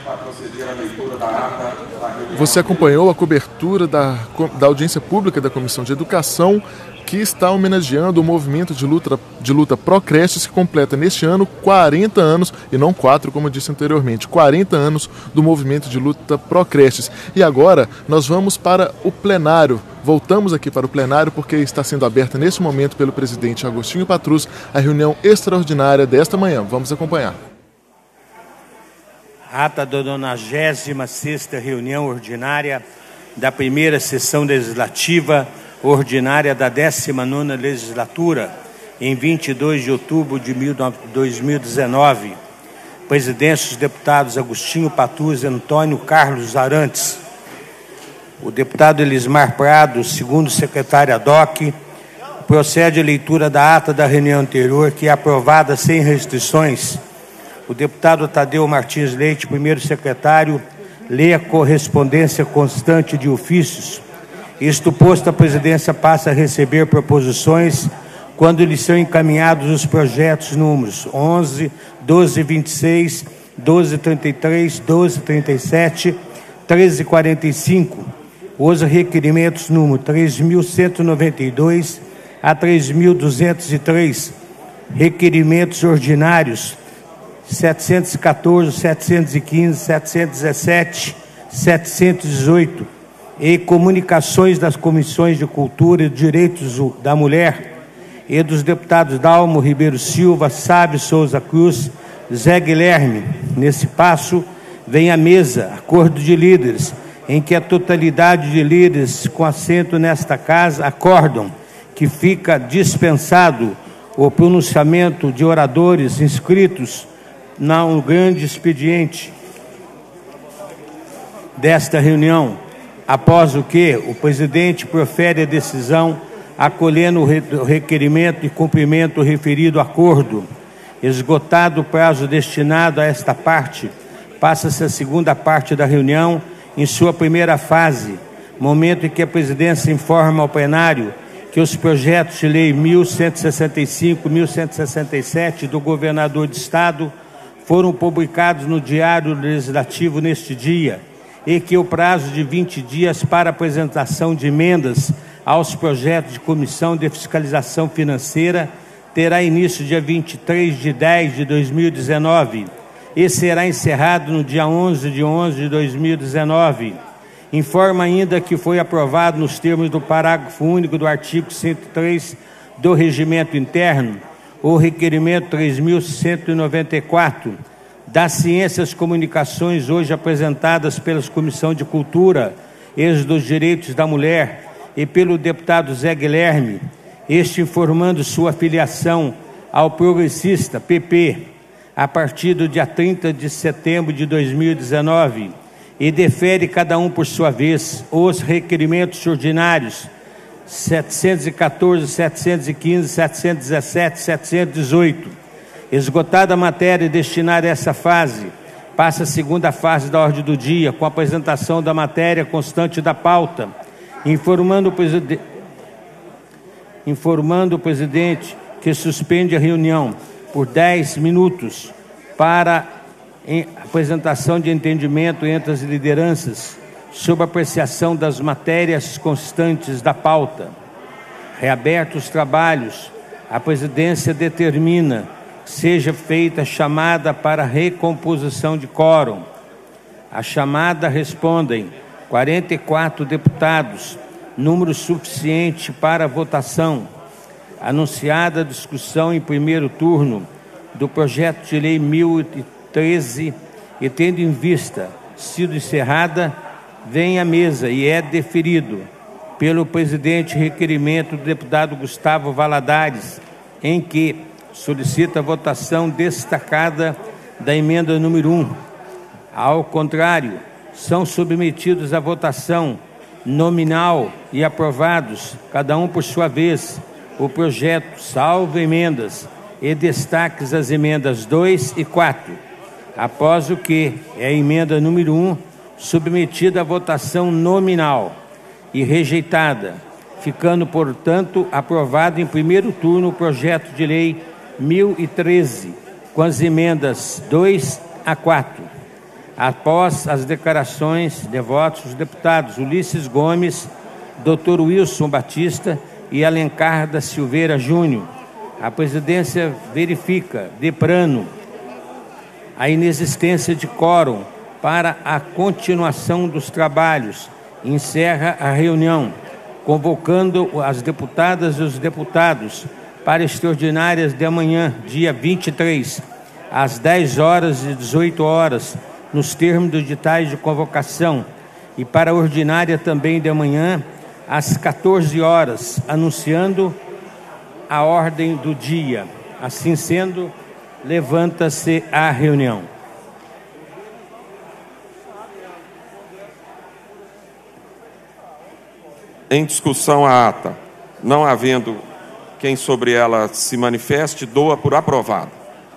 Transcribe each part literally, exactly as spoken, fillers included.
Você acompanhou a cobertura da, da audiência pública da Comissão de Educação, que está homenageando o movimento de luta, de luta pró-creches, que completa neste ano quarenta anos, e não quatro, como eu disse anteriormente, quarenta anos do movimento de luta pró-creches. E agora nós vamos para o plenário. Voltamos aqui para o plenário porque está sendo aberta neste momento pelo presidente Agostinho Patrus a reunião extraordinária desta manhã. Vamos acompanhar. Ata da nonagésima sexta reunião ordinária da primeira sessão legislativa ordinária da décima nona legislatura, em vinte e dois de outubro de dois mil e dezenove. Presidente dos deputados Agostinho Patrus e Antônio Carlos Arantes. O deputado Elismar Prado, segundo secretário ad hoc, procede a leitura da ata da reunião anterior, que é aprovada sem restrições. O deputado Tadeu Martins Leite, primeiro secretário, lê a correspondência constante de ofícios. Isto posto, a presidência passa a receber proposições quando lhes são encaminhados os projetos números onze, doze vinte e seis, doze trinta e três, doze trinta e sete, treze quarenta e cinco, os requerimentos número três mil cento e noventa e dois a três mil duzentos e três, requerimentos ordinários setecentos e quatorze, setecentos e quinze, setecentos e dezessete, setecentos e dezoito, e comunicações das comissões de Cultura e Direitos da Mulher e dos deputados Dalmo Ribeiro Silva, Sábio Souza Cruz, Zé Guilherme. Nesse passo, vem à mesa acordo de líderes, em que a totalidade de líderes com assento nesta casa acordam que fica dispensado o pronunciamento de oradores inscritos no grande expediente desta reunião, após o que o presidente profere a decisão, acolhendo o requerimento e cumprimento do referido acordo. Esgotado o prazo destinado a esta parte, passa-se a segunda parte da reunião, em sua primeira fase, momento em que a presidência informa ao plenário que os projetos de lei mil cento e sessenta e cinco e mil cento e sessenta e sete do governador de Estado foram publicados no Diário Legislativo neste dia, e que o prazo de vinte dias para apresentação de emendas aos projetos de Comissão de Fiscalização Financeira terá início dia vinte e três de dez de dois mil e dezenove e será encerrado no dia onze de onze de dois mil e dezenove. Informa ainda que foi aprovado nos termos do parágrafo único do artigo cento e três do Regimento Interno o requerimento três mil cento e noventa e quatro das Ciências e Comunicações, hoje apresentadas pela Comissão de Cultura e dos Direitos da Mulher e pelo deputado Zé Guilherme, este informando sua filiação ao progressista P P a partir do dia trinta de setembro de dois mil e dezenove, e defere cada um por sua vez os requerimentos ordinários setecentos e quatorze, setecentos e quinze, setecentos e dezessete, setecentos e dezoito. Esgotada a matéria destinada a essa fase, passa a segunda fase da ordem do dia, com a apresentação da matéria constante da pauta, informando o, preside... informando o presidente que suspende a reunião por dez minutos para apresentação de entendimento entre as lideranças sobre a apreciação das matérias constantes da pauta. Reabertos os trabalhos, a presidência determina seja feita chamada para recomposição de quórum. A chamada respondem quarenta e quatro deputados, número suficiente para votação. Anunciada a discussão em primeiro turno do projeto de lei mil e treze e tendo em vista sido encerrada, vem à mesa e é deferido pelo presidente requerimento do deputado Gustavo Valadares, em que solicita a votação destacada da emenda número um. Ao contrário, são submetidos à votação nominal e aprovados, cada um por sua vez, o projeto, salvo emendas, e destaques as emendas dois e quatro. Após o que é a emenda número um, submetida à votação nominal e rejeitada, ficando, portanto, aprovado em primeiro turno o projeto de lei mil e treze, com as emendas dois a quatro. Após as declarações de votos, os deputados Ulisses Gomes, doutor Wilson Batista e Alencar da Silveira Júnior. A presidência verifica, de plano, a inexistência de quórum para a continuação dos trabalhos. Encerra a reunião, convocando as deputadas e os deputados para extraordinárias de amanhã, dia vinte e três, às dez horas e dezoito horas, nos termos do editais de convocação, e para a ordinária também de amanhã, às quatorze horas, anunciando a ordem do dia. Assim sendo, levanta-se a reunião. Em discussão a ata, não havendo quem sobre ela se manifeste, doa por aprovado.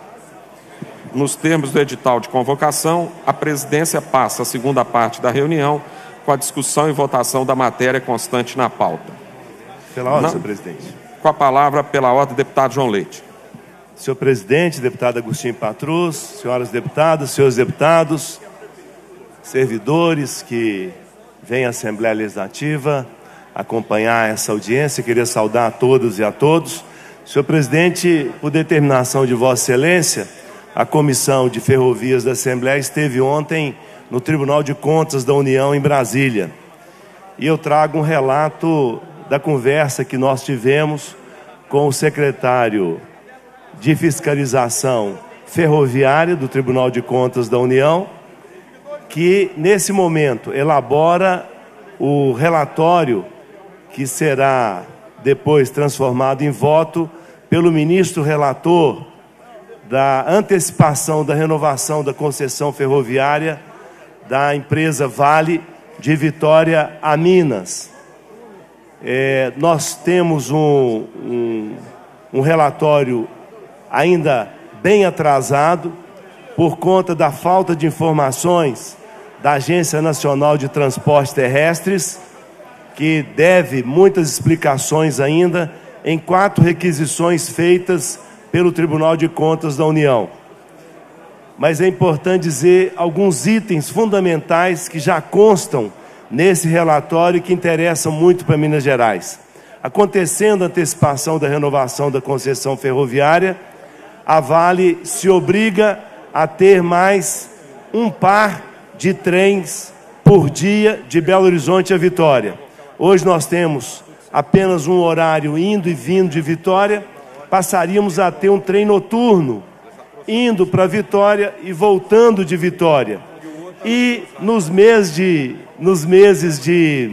Nos termos do edital de convocação, a presidência passa a segunda parte da reunião com a discussão e votação da matéria constante na pauta. Pela ordem, não, senhor presidente. Com a palavra, pela ordem, deputado João Leite. Senhor presidente, deputado Agostinho Patrus, senhoras deputadas, senhores deputados, servidores que vêm à Assembleia Legislativa acompanhar essa audiência, queria saudar a todos e a todos. Senhor presidente, por determinação de Vossa Excelência, a Comissão de Ferrovias da Assembleia esteve ontem no Tribunal de Contas da União em Brasília. E eu trago um relato da conversa que nós tivemos com o secretário de Fiscalização Ferroviária do Tribunal de Contas da União, que nesse momento elabora o relatório que será depois transformado em voto pelo ministro relator da antecipação da renovação da concessão ferroviária da empresa Vale de Vitória a Minas. É, nós temos um, um, um relatório ainda bem atrasado por conta da falta de informações da Agência Nacional de Transportes Terrestres, que deve muitas explicações ainda em quatro requisições feitas pelo Tribunal de Contas da União. Mas é importante dizer alguns itens fundamentais que já constam nesse relatório e que interessam muito para Minas Gerais. Acontecendo a antecipação da renovação da concessão ferroviária, a Vale se obriga a ter mais um par de trens por dia de Belo Horizonte a Vitória. Hoje nós temos apenas um horário indo e vindo de Vitória, passaríamos a ter um trem noturno indo para Vitória e voltando de Vitória. E nos meses de, nos meses de,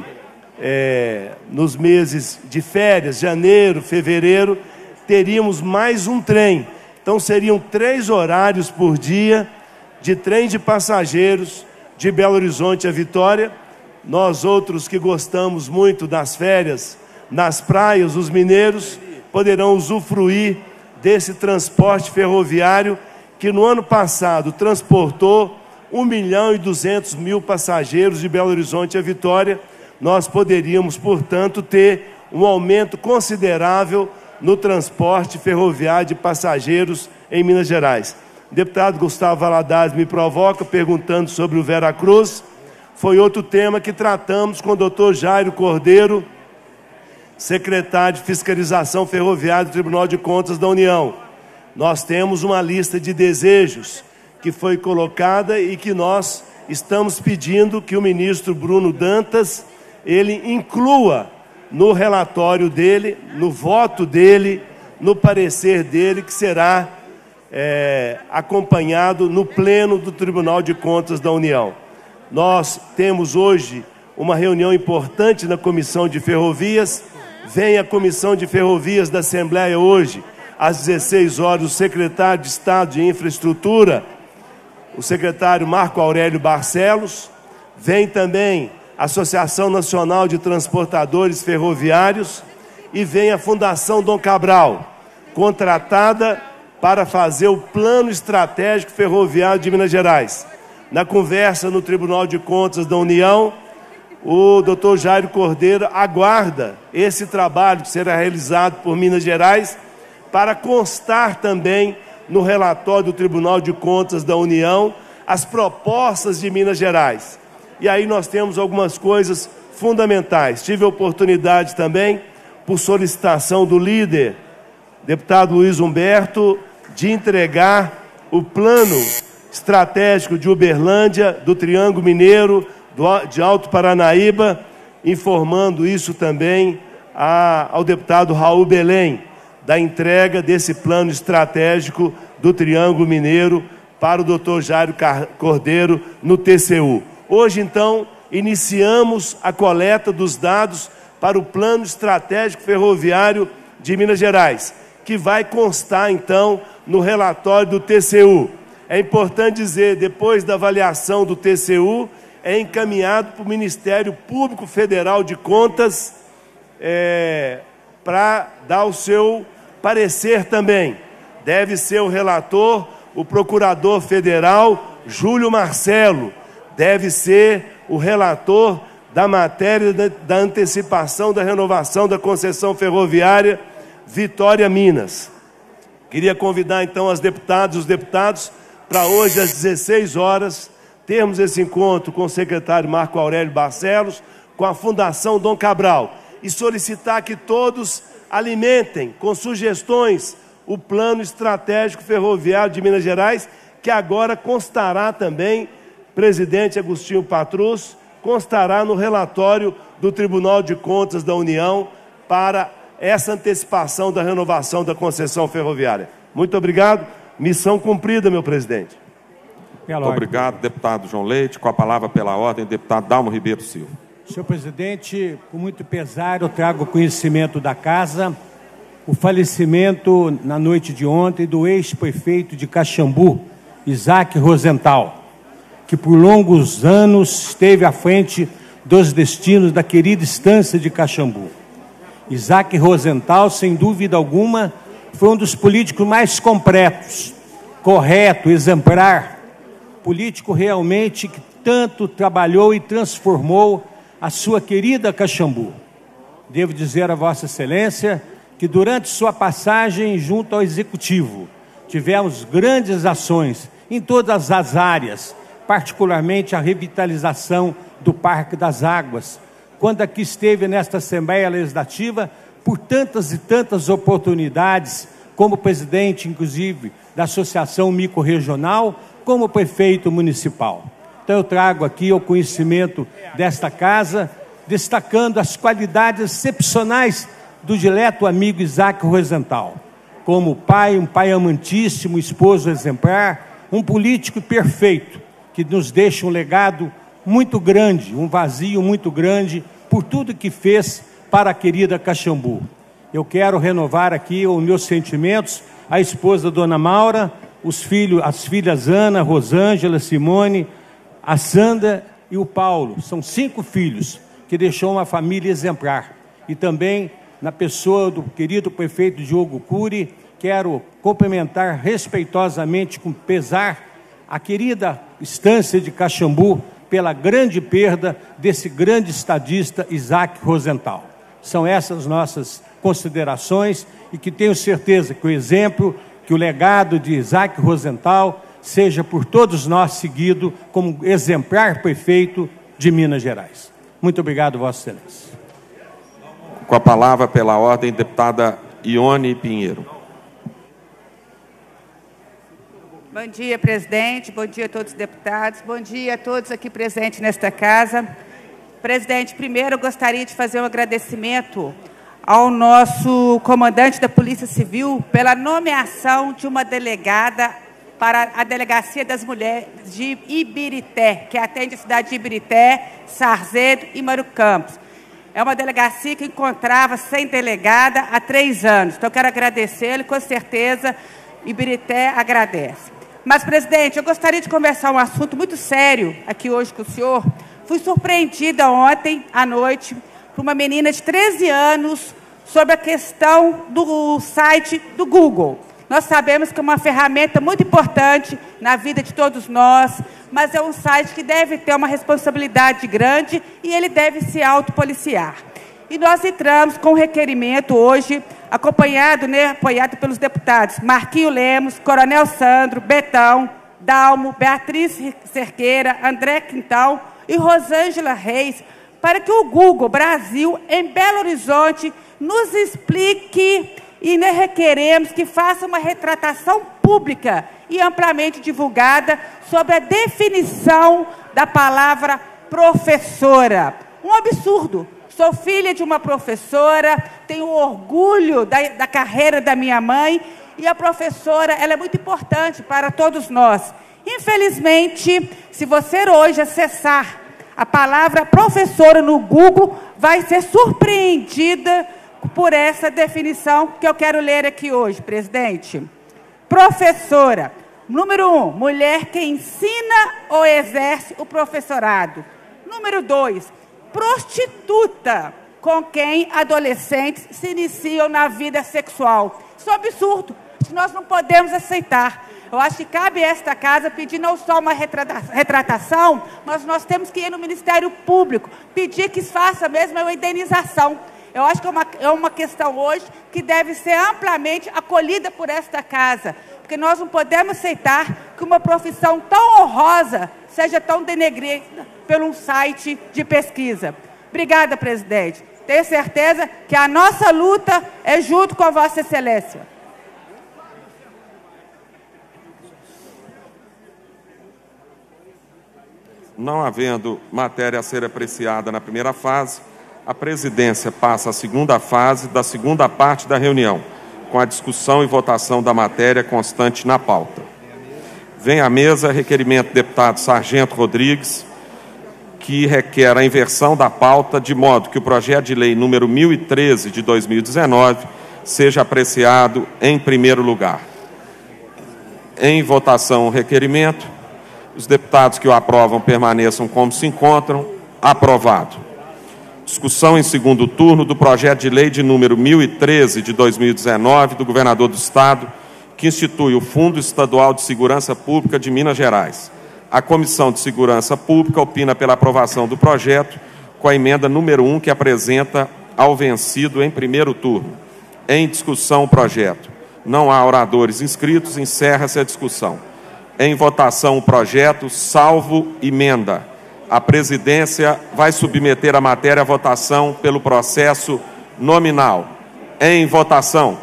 é, nos meses de férias, janeiro, fevereiro, teríamos mais um trem. Então seriam três horários por dia de trem de passageiros de Belo Horizonte a Vitória. Nós outros que gostamos muito das férias, nas praias, os mineiros, poderão usufruir desse transporte ferroviário que no ano passado transportou um milhão e duzentos mil passageiros de Belo Horizonte a Vitória. Nós poderíamos, portanto, ter um aumento considerável no transporte ferroviário de passageiros em Minas Gerais. O deputado Gustavo Valadares me provoca perguntando sobre o Veracruz. Foi outro tema que tratamos com o doutor Jairo Cordeiro, secretário de Fiscalização Ferroviária do Tribunal de Contas da União. Nós temos uma lista de desejos que foi colocada e que nós estamos pedindo que o ministro Bruno Dantas ele inclua no relatório dele, no voto dele, no parecer dele, que será é, acompanhado no pleno do Tribunal de Contas da União. Nós temos hoje uma reunião importante na Comissão de Ferrovias. Vem a Comissão de Ferrovias da Assembleia hoje, às dezesseis horas, o secretário de Estado de Infraestrutura, o secretário Marco Aurélio Barcelos. Vem também a Associação Nacional de Transportadores Ferroviários e vem a Fundação Dom Cabral, contratada para fazer o Plano Estratégico Ferroviário de Minas Gerais. Na conversa no Tribunal de Contas da União, o doutor Jairo Cordeiro aguarda esse trabalho que será realizado por Minas Gerais para constar também no relatório do Tribunal de Contas da União as propostas de Minas Gerais. E aí nós temos algumas coisas fundamentais. Tive a oportunidade também, por solicitação do líder, deputado Luiz Humberto, de entregar o plano estratégico de Uberlândia, do Triângulo Mineiro, do, de Alto Paranaíba, informando isso também a, ao deputado Raul Belém, da entrega desse plano estratégico do Triângulo Mineiro para o doutor Jairo Cordeiro no T C U. Hoje, então, iniciamos a coleta dos dados para o Plano Estratégico Ferroviário de Minas Gerais, que vai constar, então, no relatório do T C U. É importante dizer, depois da avaliação do T C U, é encaminhado para o Ministério Público Federal de Contas é, para dar o seu parecer também. Deve ser o relator, o Procurador Federal, Júlio Marcelo, deve ser o relator da matéria da, da antecipação da renovação da concessão ferroviária Vitória Minas. Queria convidar então as deputadas e os deputados para hoje às dezesseis horas termos esse encontro com o secretário Marco Aurélio Barcelos, com a Fundação Dom Cabral, e solicitar que todos alimentem com sugestões o Plano Estratégico Ferroviário de Minas Gerais, que agora constará também, presidente Agostinho Patrus, constará no relatório do Tribunal de Contas da União para essa antecipação da renovação da concessão ferroviária. Muito obrigado. Missão cumprida, meu presidente. Muito obrigado, deputado João Leite. Com a palavra pela ordem, deputado Dalmo Ribeiro Silva. Senhor presidente, com muito pesar, eu trago conhecimento da casa o falecimento, na noite de ontem, do ex-prefeito de Caxambu, Isaac Rosenthal, que por longos anos esteve à frente dos destinos da querida estância de Caxambu. Isaac Rosenthal, sem dúvida alguma, foi um dos políticos mais completos, correto, exemplar, político realmente que tanto trabalhou e transformou a sua querida Caxambu. Devo dizer a Vossa Excelência que durante sua passagem junto ao Executivo tivemos grandes ações em todas as áreas, particularmente a revitalização do Parque das Águas, quando aqui esteve nesta Assembleia Legislativa por tantas e tantas oportunidades, como presidente, inclusive, da Associação Microrregional, como prefeito municipal. Então eu trago aqui o conhecimento desta casa, destacando as qualidades excepcionais do dileto amigo Isaac Rosenthal, como pai, um pai amantíssimo, esposo exemplar, um político perfeito, que nos deixa um legado muito grande, um vazio muito grande, por tudo que fez para a querida Caxambu. Eu quero renovar aqui os meus sentimentos à esposa Dona Maura, os filhos, as filhas Ana, Rosângela, Simone, a Sandra e o Paulo. São cinco filhos que deixou uma família exemplar. E também, na pessoa do querido prefeito Diogo Cury, quero cumprimentar respeitosamente, com pesar, a querida estância de Caxambu pela grande perda desse grande estadista Isaac Rosenthal. São essas nossas considerações e que tenho certeza que o exemplo, que o legado de Isaac Rosenthal seja por todos nós seguido como exemplar prefeito de Minas Gerais. Muito obrigado, Vossa Excelência. Com a palavra pela ordem, deputada Ione Pinheiro. Bom dia, presidente. Bom dia a todos os deputados. Bom dia a todos aqui presentes nesta casa. Presidente, primeiro eu gostaria de fazer um agradecimento ao nosso comandante da Polícia Civil pela nomeação de uma delegada para a Delegacia das Mulheres de Ibirité, que atende a cidade de Ibirité, Sarzedo e Mauro Campos. É uma delegacia que encontrava sem delegada há três anos. Então, eu quero agradecer-lhe, com certeza, Ibirité agradece. Mas, presidente, eu gostaria de conversar um assunto muito sério aqui hoje com o senhor. Fui surpreendida ontem à noite por uma menina de treze anos sobre a questão do site do Google. Nós sabemos que é uma ferramenta muito importante na vida de todos nós, mas é um site que deve ter uma responsabilidade grande e ele deve se autopoliciar. E nós entramos com um requerimento hoje, acompanhado, né, apoiado pelos deputados Marquinho Lemos, Coronel Sandro, Betão, Dalmo, Beatriz Cerqueira, André Quintal e Rosângela Reis, para que o Google Brasil, em Belo Horizonte, nos explique e nós requeremos que faça uma retratação pública e amplamente divulgada sobre a definição da palavra professora. Um absurdo. Sou filha de uma professora, tenho orgulho da, da carreira da minha mãe, e a professora ela é muito importante para todos nós. Infelizmente, se você hoje acessar a palavra professora no Google, vai ser surpreendida por essa definição que eu quero ler aqui hoje, presidente. Professora, número um, mulher que ensina ou exerce o professorado. Número dois, prostituta, com quem adolescentes se iniciam na vida sexual. Isso é um absurdo, nós não podemos aceitar. Eu acho que cabe a esta casa pedir não só uma retratação, mas nós temos que ir no Ministério Público, pedir que se faça mesmo uma indenização. Eu acho que é uma, é uma questão hoje que deve ser amplamente acolhida por esta casa, porque nós não podemos aceitar que uma profissão tão honrosa seja tão denegrida por um site de pesquisa. Obrigada, presidente. Tenho certeza que a nossa luta é junto com a Vossa Excelência. Não havendo matéria a ser apreciada na primeira fase, a presidência passa à segunda fase da segunda parte da reunião, com a discussão e votação da matéria constante na pauta. Vem à mesa requerimento do deputado Sargento Rodrigues, que requer a inversão da pauta, de modo que o projeto de lei número mil e treze de dois mil e dezenove seja apreciado em primeiro lugar. Em votação o requerimento, os deputados que o aprovam permaneçam como se encontram. Aprovado. Discussão em segundo turno do projeto de lei de número mil e treze de dois mil e dezenove do governador do Estado, que institui o Fundo Estadual de Segurança Pública de Minas Gerais. A Comissão de Segurança Pública opina pela aprovação do projeto com a emenda número um, que apresenta ao vencido em primeiro turno. Em discussão o projeto. Não há oradores inscritos, encerra-se a discussão. Em votação o projeto, salvo emenda. A presidência vai submeter a matéria à votação pelo processo nominal. Em votação.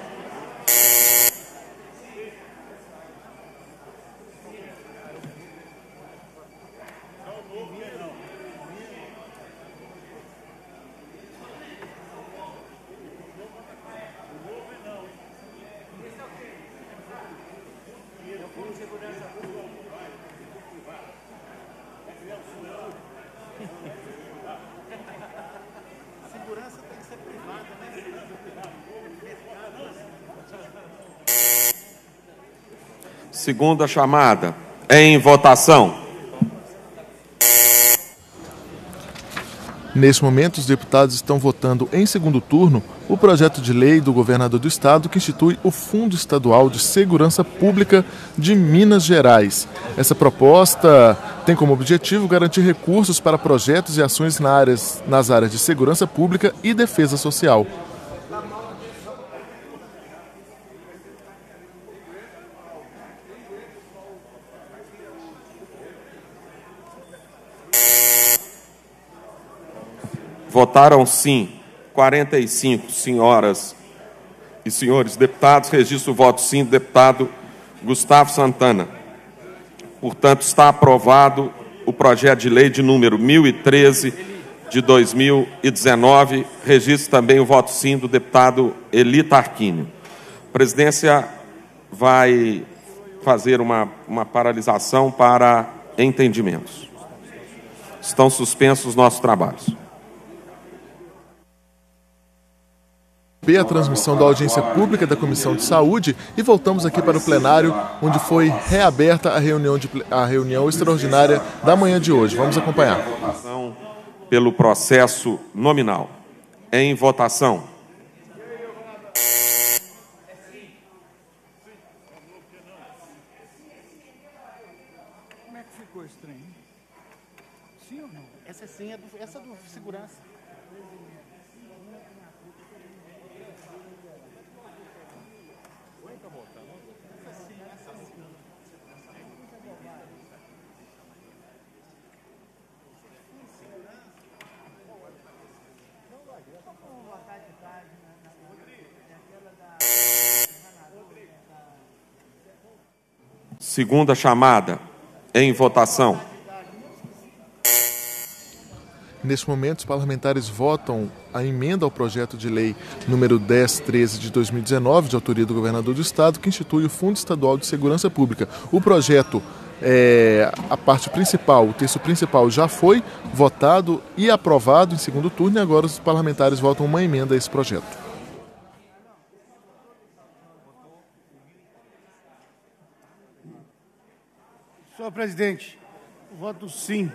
Segunda chamada. Em votação. Neste momento, os deputados estão votando em segundo turno o projeto de lei do governador do Estado que institui o Fundo Estadual de Segurança Pública de Minas Gerais. Essa proposta tem como objetivo garantir recursos para projetos e ações nas áreas, nas áreas de segurança pública e defesa social. Votaram sim quarenta e cinco senhoras e senhores deputados. Registro o voto sim do deputado Gustavo Santana. Portanto, está aprovado o projeto de lei de número mil e treze de dois mil e dezenove. Registro também o voto sim do deputado Eli Tarquínio. A presidência vai fazer uma, uma paralisação para entendimentos. Estão suspensos os nossos trabalhos. A transmissão da audiência pública da Comissão de Saúde e voltamos aqui para o plenário, onde foi reaberta a reunião, de, a reunião extraordinária da manhã de hoje. Vamos acompanhar. Pelo processo nominal. Em votação. Como é que ficou esse trem? Sim ou não? Essa sim é do, essa é do segurança. Segunda chamada. Em votação. Neste momento, os parlamentares votam a emenda ao projeto de lei número dez treze de dois mil e dezenove, de autoria do governador do Estado, que institui o Fundo Estadual de Segurança Pública. O projeto, é, a parte principal, o texto principal já foi votado e aprovado em segundo turno, e agora os parlamentares votam uma emenda a esse projeto. Senhor presidente, voto sim.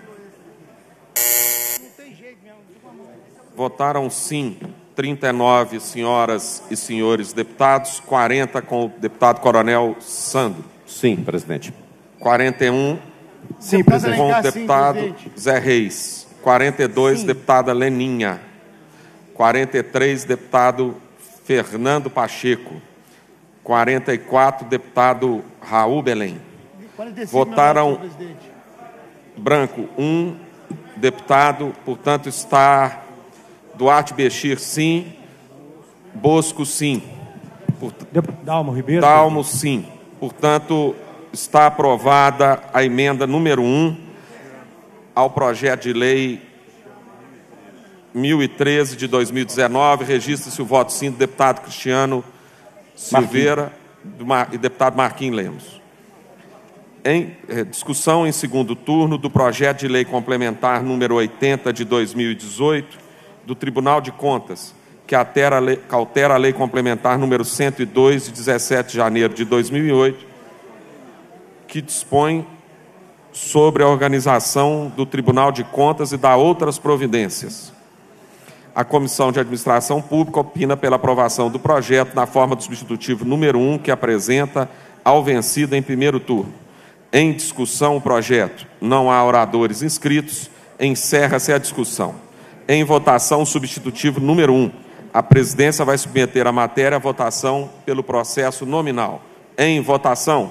Votaram sim trinta e nove senhoras e senhores deputados, quarenta com o deputado Coronel Sandro. Sim, presidente. quarenta e um Sim, com presidente. o deputado sim, Zé Reis. quarenta e dois, sim. Deputada Leninha. quarenta e três, deputado Fernando Pacheco. quarenta e quatro, deputado Raul Belém. quarenta e cinco, Votaram não, presidente. branco, um deputado, portanto está Duarte Bechir, sim. Bosco, sim. Por... Dalmo Ribeiro. Dalmo, sim. Portanto, está aprovada a emenda número um ao projeto de lei mil e treze de dois mil e dezenove. Registra-se o voto sim do deputado Cristiano Silveira do Mar... e deputado Marquinhos Lemos. Em eh, discussão em segundo turno do projeto de lei complementar número oitenta de dois mil e dezoito do Tribunal de Contas, que altera a lei, que altera a lei complementar número cento e dois de dezessete de janeiro de dois mil e oito, que dispõe sobre a organização do Tribunal de Contas e dá outras providências. A Comissão de Administração Pública opina pela aprovação do projeto na forma do substitutivo número um, que apresenta ao vencido em primeiro turno. Em discussão o projeto. Não há oradores inscritos. Encerra-se a discussão. Em votação, o substitutivo número um. A presidência vai submeter a matéria à votação pelo processo nominal. Em votação.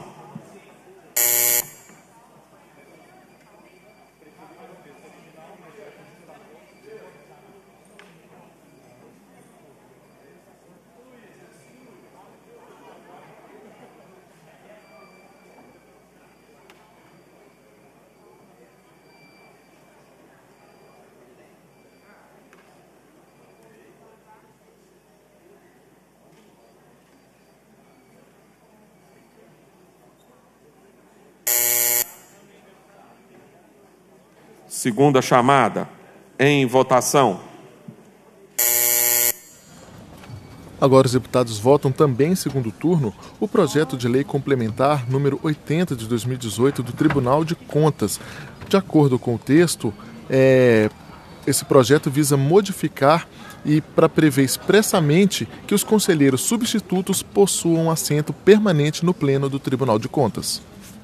Segunda chamada. Em votação. Agora os deputados votam também em segundo turno o projeto de lei complementar número oitenta de dois mil e dezoito do Tribunal de Contas. De acordo com o texto, é, esse projeto visa modificar e para prever expressamente que os conselheiros substitutos possuam assento permanente no Pleno do Tribunal de Contas.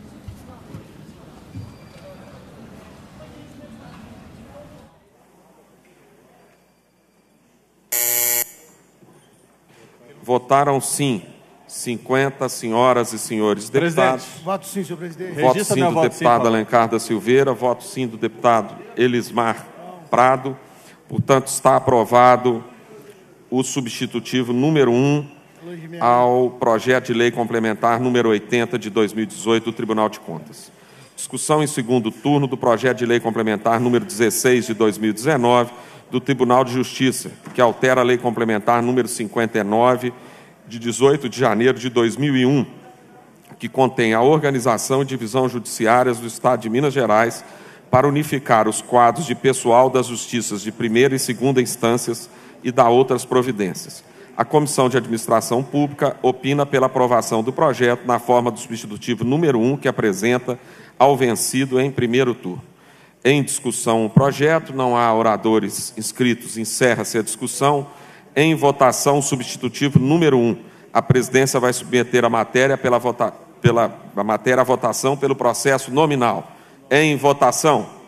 Votaram sim cinquenta senhoras e senhores deputados. Voto sim, senhor presidente. Voto sim do deputado Alencar da Silveira. Voto sim do deputado Elismar Prado. Portanto, está aprovado o substitutivo número um ao projeto de lei complementar número oitenta de dois mil e dezoito do Tribunal de Contas. Discussão em segundo turno do projeto de lei complementar número dezesseis de dois mil e dezenove do Tribunal de Justiça, que altera a lei complementar número cinquenta e nove de dezoito de janeiro de dois mil e um, que contém a organização e divisão judiciárias do Estado de Minas Gerais para unificar os quadros de pessoal das justiças de primeira e segunda instâncias e dar outras providências. A Comissão de Administração Pública opina pela aprovação do projeto na forma do substitutivo número um, que apresenta ao vencido em primeiro turno. Em discussão o projeto, não há oradores inscritos, encerra-se a discussão. Em votação, o substitutivo número um. A presidência vai submeter a matéria, pela vota, pela, a matéria à votação pelo processo nominal. Em votação.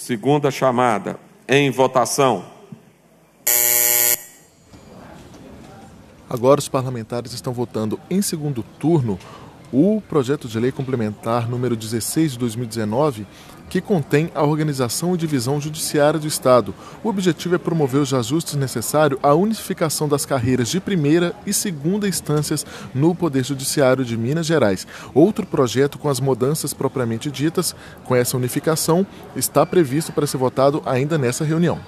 Segunda chamada. Em votação. Agora os parlamentares estão votando em segundo turno o projeto de lei complementar número dezesseis de dois mil e dezenove, que contém a organização e divisão judiciária do Estado. O objetivo é promover os ajustes necessários à unificação das carreiras de primeira e segunda instâncias no Poder Judiciário de Minas Gerais. Outro projeto com as mudanças propriamente ditas, com essa unificação, está previsto para ser votado ainda nessa reunião.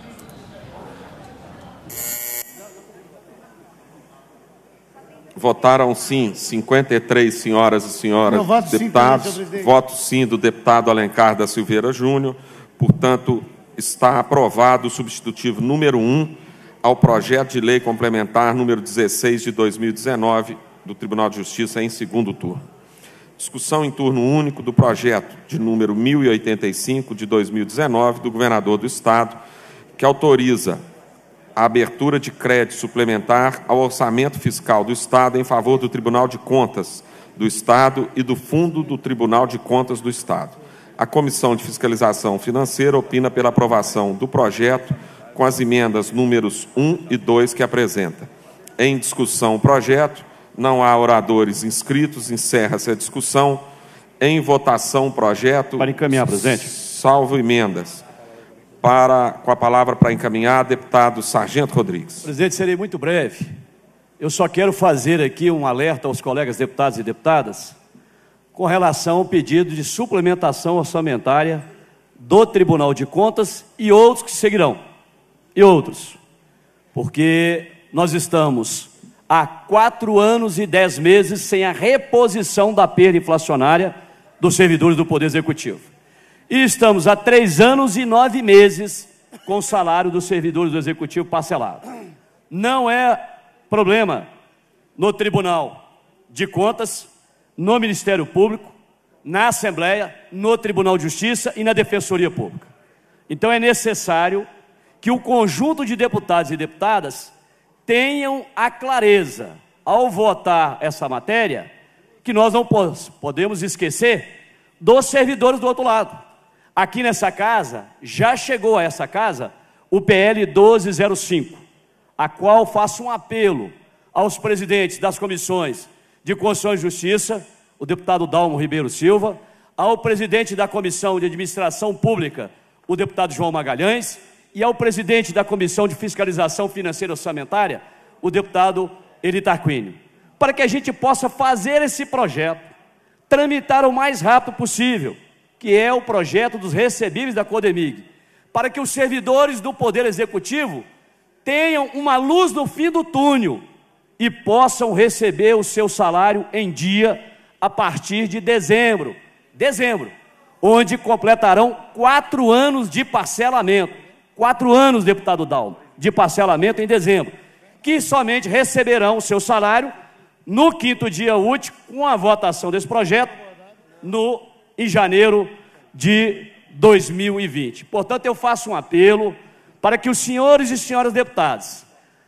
Votaram sim cinquenta e três senhoras e senhores voto deputados. sim, presidente. Voto sim do deputado Alencar da Silveira Júnior. Portanto, está aprovado o substitutivo número um ao projeto de lei complementar número dezesseis de dois mil e dezenove do Tribunal de Justiça em segundo turno. Discussão em turno único do projeto de número mil e oitenta e cinco de dois mil e dezenove do governador do Estado, que autoriza a abertura de crédito suplementar ao orçamento fiscal do Estado em favor do Tribunal de Contas do Estado e do Fundo do Tribunal de Contas do Estado. A Comissão de Fiscalização Financeira opina pela aprovação do projeto com as emendas números um e dois que apresenta. Em discussão o projeto, não há oradores inscritos, encerra-se a discussão. Em votação o projeto... Para encaminhar, presidente. Salvo emendas. Para, com a palavra para encaminhar, deputado Sargento Rodrigues. Presidente, serei muito breve. Eu só quero fazer aqui um alerta aos colegas deputados e deputadas com relação ao pedido de suplementação orçamentária do Tribunal de Contas e outros que seguirão. E outros. Porque nós estamos há quatro anos e dez meses sem a reposição da perda inflacionária dos servidores do Poder Executivo. E estamos há três anos e nove meses com o salário dos servidores do Executivo parcelado. Não é problema no Tribunal de Contas, no Ministério Público, na Assembleia, no Tribunal de Justiça e na Defensoria Pública. Então é necessário que o conjunto de deputados e deputadas tenham a clareza, ao votar essa matéria, que nós não podemos esquecer dos servidores do outro lado. Aqui nessa casa, já chegou a essa casa o P L doze zero cinco, a qual faço um apelo aos presidentes das comissões de Constituição e Justiça, o deputado Dalmo Ribeiro Silva, ao presidente da Comissão de Administração Pública, o deputado João Magalhães, e ao presidente da Comissão de Fiscalização Financeira e Orçamentária, o deputado Eli Tarquínio, para que a gente possa fazer esse projeto, tramitar o mais rápido possível, que é o projeto dos recebíveis da Codemig, para que os servidores do Poder Executivo tenham uma luz no fim do túnel e possam receber o seu salário em dia a partir de dezembro, dezembro, onde completarão quatro anos de parcelamento, quatro anos, deputado Dalmo, de parcelamento em dezembro, que somente receberão o seu salário no quinto dia útil, com a votação desse projeto, no em janeiro de dois mil e vinte. Portanto, eu faço um apelo para que os senhores e senhoras deputados,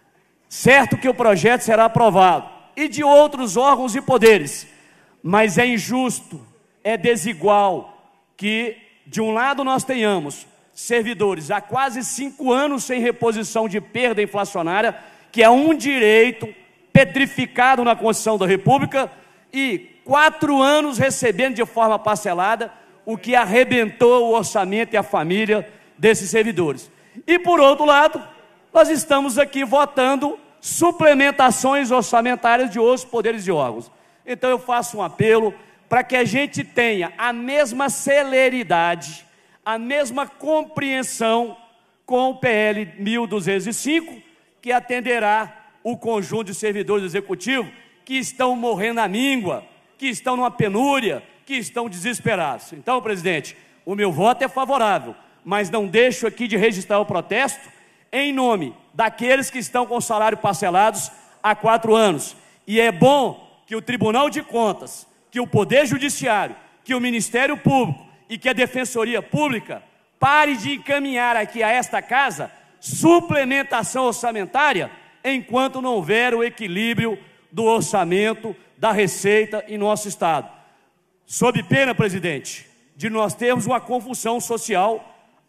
certo que o projeto será aprovado, e de outros órgãos e poderes, mas é injusto, é desigual que, de um lado, nós tenhamos servidores há quase cinco anos sem reposição de perda inflacionária, que é um direito petrificado na Constituição da República, e quatro anos recebendo de forma parcelada, o que arrebentou o orçamento e a família desses servidores. E, por outro lado, nós estamos aqui votando suplementações orçamentárias de outros poderes e órgãos. Então, eu faço um apelo para que a gente tenha a mesma celeridade, a mesma compreensão com o P L mil duzentos e cinco, que atenderá o conjunto de servidores do Executivo que estão morrendo à míngua, que estão numa penúria, que estão desesperados. Então, presidente, o meu voto é favorável, mas não deixo aqui de registrar o protesto em nome daqueles que estão com salário parcelados há quatro anos. E é bom que o Tribunal de Contas, que o Poder Judiciário, que o Ministério Público e que a Defensoria Pública pare de encaminhar aqui a esta casa suplementação orçamentária enquanto não houver o equilíbrio do orçamento, da receita em nosso Estado. Sob pena, presidente, de nós termos uma confusão social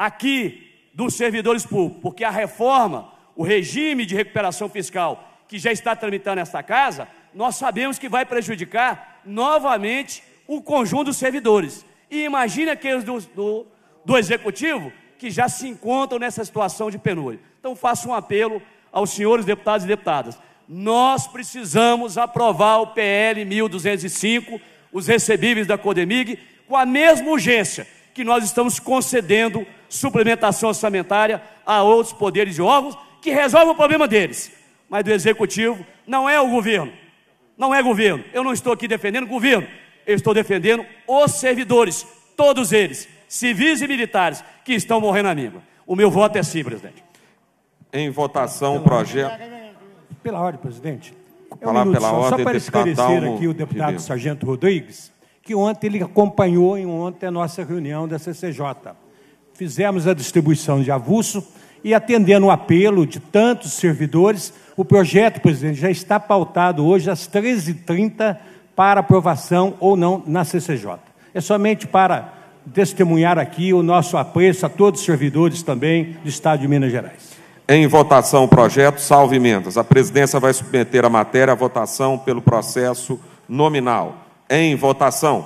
aqui dos servidores públicos, porque a reforma, o regime de recuperação fiscal que já está tramitando nesta casa, nós sabemos que vai prejudicar novamente o conjunto dos servidores. E imagine aqueles do, do, do Executivo que já se encontram nessa situação de penúria. Então faço um apelo aos senhores deputados e deputadas. Nós precisamos aprovar o P L mil duzentos e cinco, os recebíveis da Codemig, com a mesma urgência que nós estamos concedendo suplementação orçamentária a outros poderes e órgãos que resolvem o problema deles. Mas do Executivo não é o governo, não é governo. Eu não estou aqui defendendo o governo, eu estou defendendo os servidores, todos eles, civis e militares, que estão morrendo à míngua. O meu voto é sim, presidente. Em votação, o projeto... Pela ordem, presidente. É Falar um pela só, ordem, só para esclarecer Dalmo aqui o deputado Ribeiro. Sargento Rodrigues, que ontem ele acompanhou em ontem a nossa reunião da C C J. Fizemos a distribuição de avulso e, atendendo o apelo de tantos servidores, o projeto, presidente, já está pautado hoje às treze e trinta para aprovação ou não na C C J. É somente para testemunhar aqui o nosso apreço a todos os servidores também do Estado de Minas Gerais. Em votação o projeto, salvo emendas. A presidência vai submeter a matéria à votação pelo processo nominal. Em votação.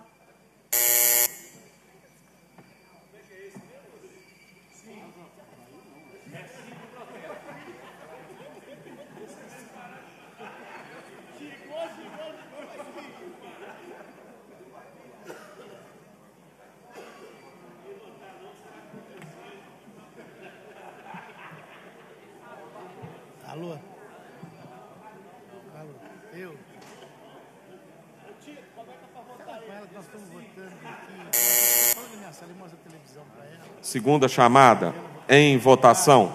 Alô? Alô? Eu? Nós estamos votando aqui. Fala na minha sala e mostra a televisão para ela. Segunda chamada. Em votação.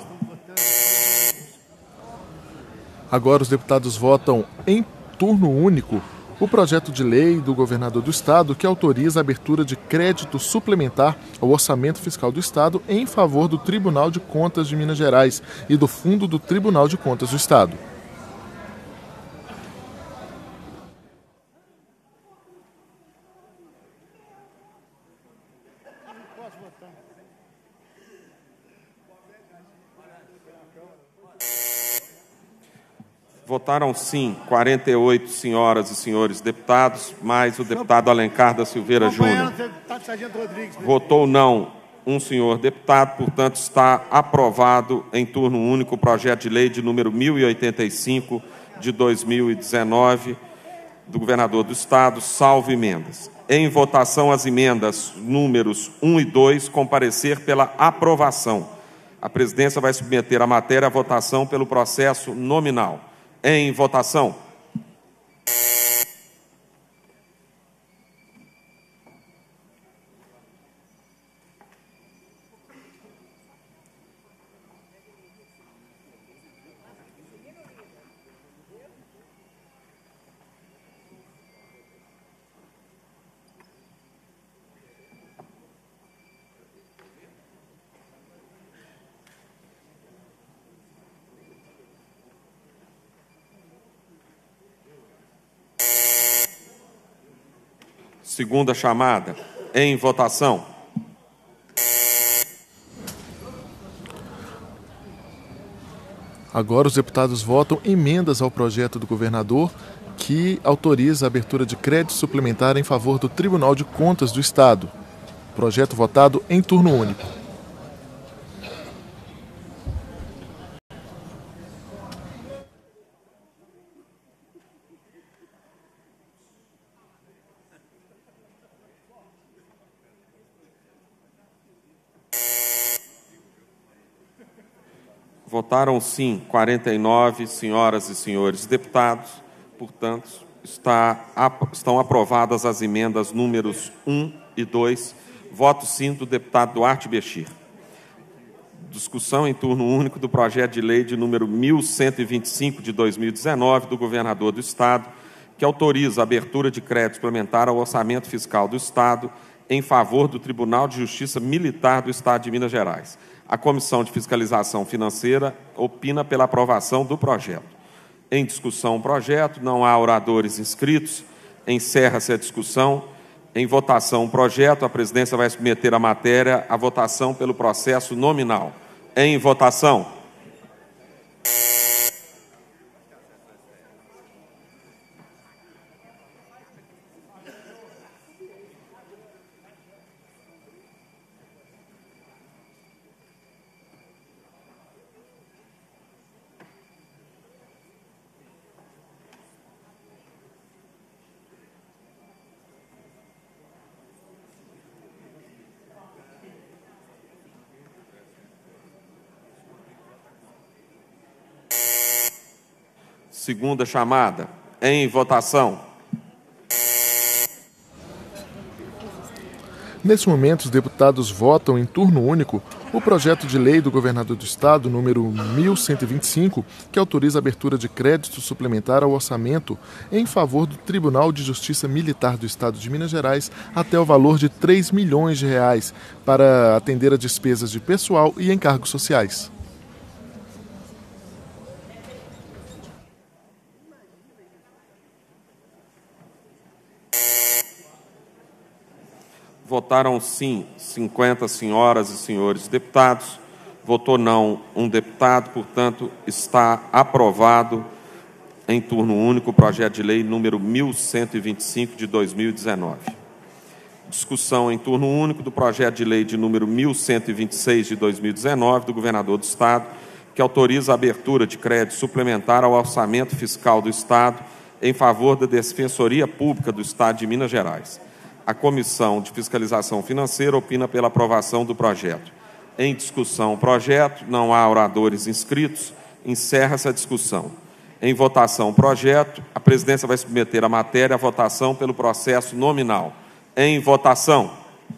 Agora os deputados votam em turno único o projeto de lei do governador do Estado que autoriza a abertura de crédito suplementar ao orçamento fiscal do Estado em favor do Tribunal de Contas de Minas Gerais e do Fundo do Tribunal de Contas do Estado. Votaram sim quarenta e oito senhoras e senhores deputados, mais o deputado Alencar da Silveira Júnior. Votou não um senhor deputado, portanto está aprovado em turno único o projeto de lei de número mil e oitenta e cinco de dois mil e dezenove do governador do Estado, salvo emendas. Em votação as emendas números um e dois, comparecer pela aprovação. A presidência vai submeter a matéria à votação pelo processo nominal. Em votação. Segunda chamada. Em votação. Agora os deputados votam emendas ao projeto do governador que autoriza a abertura de crédito suplementar em favor do Tribunal de Contas do Estado. Projeto votado em turno único. Votaram sim quarenta e nove senhoras e senhores deputados, portanto, está, estão aprovadas as emendas números um e dois. Voto sim do deputado Duarte Bechir. Discussão em turno único do projeto de lei de número mil cento e vinte e cinco de dois mil e dezenove do governador do Estado, que autoriza a abertura de crédito suplementar ao orçamento fiscal do Estado em favor do Tribunal de Justiça Militar do Estado de Minas Gerais. A Comissão de Fiscalização Financeira opina pela aprovação do projeto. Em discussão o projeto, não há oradores inscritos, encerra-se a discussão Em votação o projeto, a presidência vai submeter a matéria à votação pelo processo nominal. Em votação. Segunda chamada. Em votação. Neste momento, os deputados votam em turno único o projeto de lei do governador do Estado, número mil cento e vinte e cinco, que autoriza a abertura de crédito suplementar ao orçamento em favor do Tribunal de Justiça Militar do Estado de Minas Gerais até o valor de três milhões de reais para atender a despesas de pessoal e encargos sociais. Votaram sim cinquenta senhoras e senhores deputados. Votou não um deputado, portanto, está aprovado em turno único o projeto de lei número mil cento e vinte e cinco de dois mil e dezenove. Discussão em turno único do projeto de lei de número mil cento e vinte e seis de dois mil e dezenove do governador do Estado, que autoriza a abertura de crédito suplementar ao orçamento fiscal do Estado em favor da Defensoria Pública do Estado de Minas Gerais. A Comissão de Fiscalização Financeira opina pela aprovação do projeto. Em discussão o projeto, não há oradores inscritos, encerra-se a discussão. Em votação o projeto, a presidência vai submeter a matéria à votação pelo processo nominal. Em votação.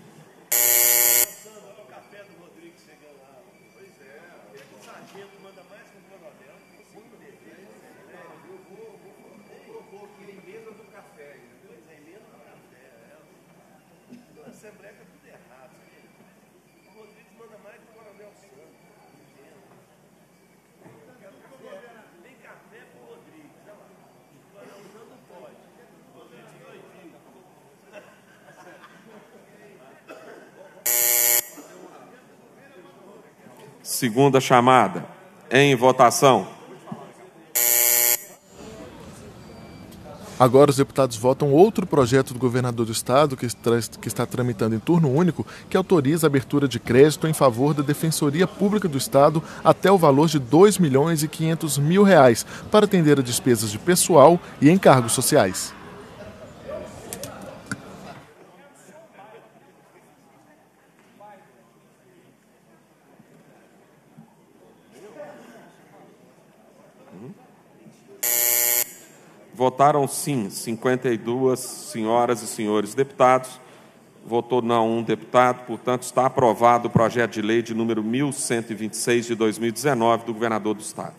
Segunda chamada. Em votação. Agora os deputados votam outro projeto do governador do Estado, que está, que está tramitando em turno único, que autoriza a abertura de crédito em favor da Defensoria Pública do Estado até o valor de dois milhões e quinhentos mil reais para atender a despesas de pessoal e encargos sociais. Votaram sim cinquenta e duas senhoras e senhores deputados. Votou não um deputado, portanto, está aprovado o projeto de lei de número mil cento e vinte e seis de dois mil e dezenove do governador do Estado.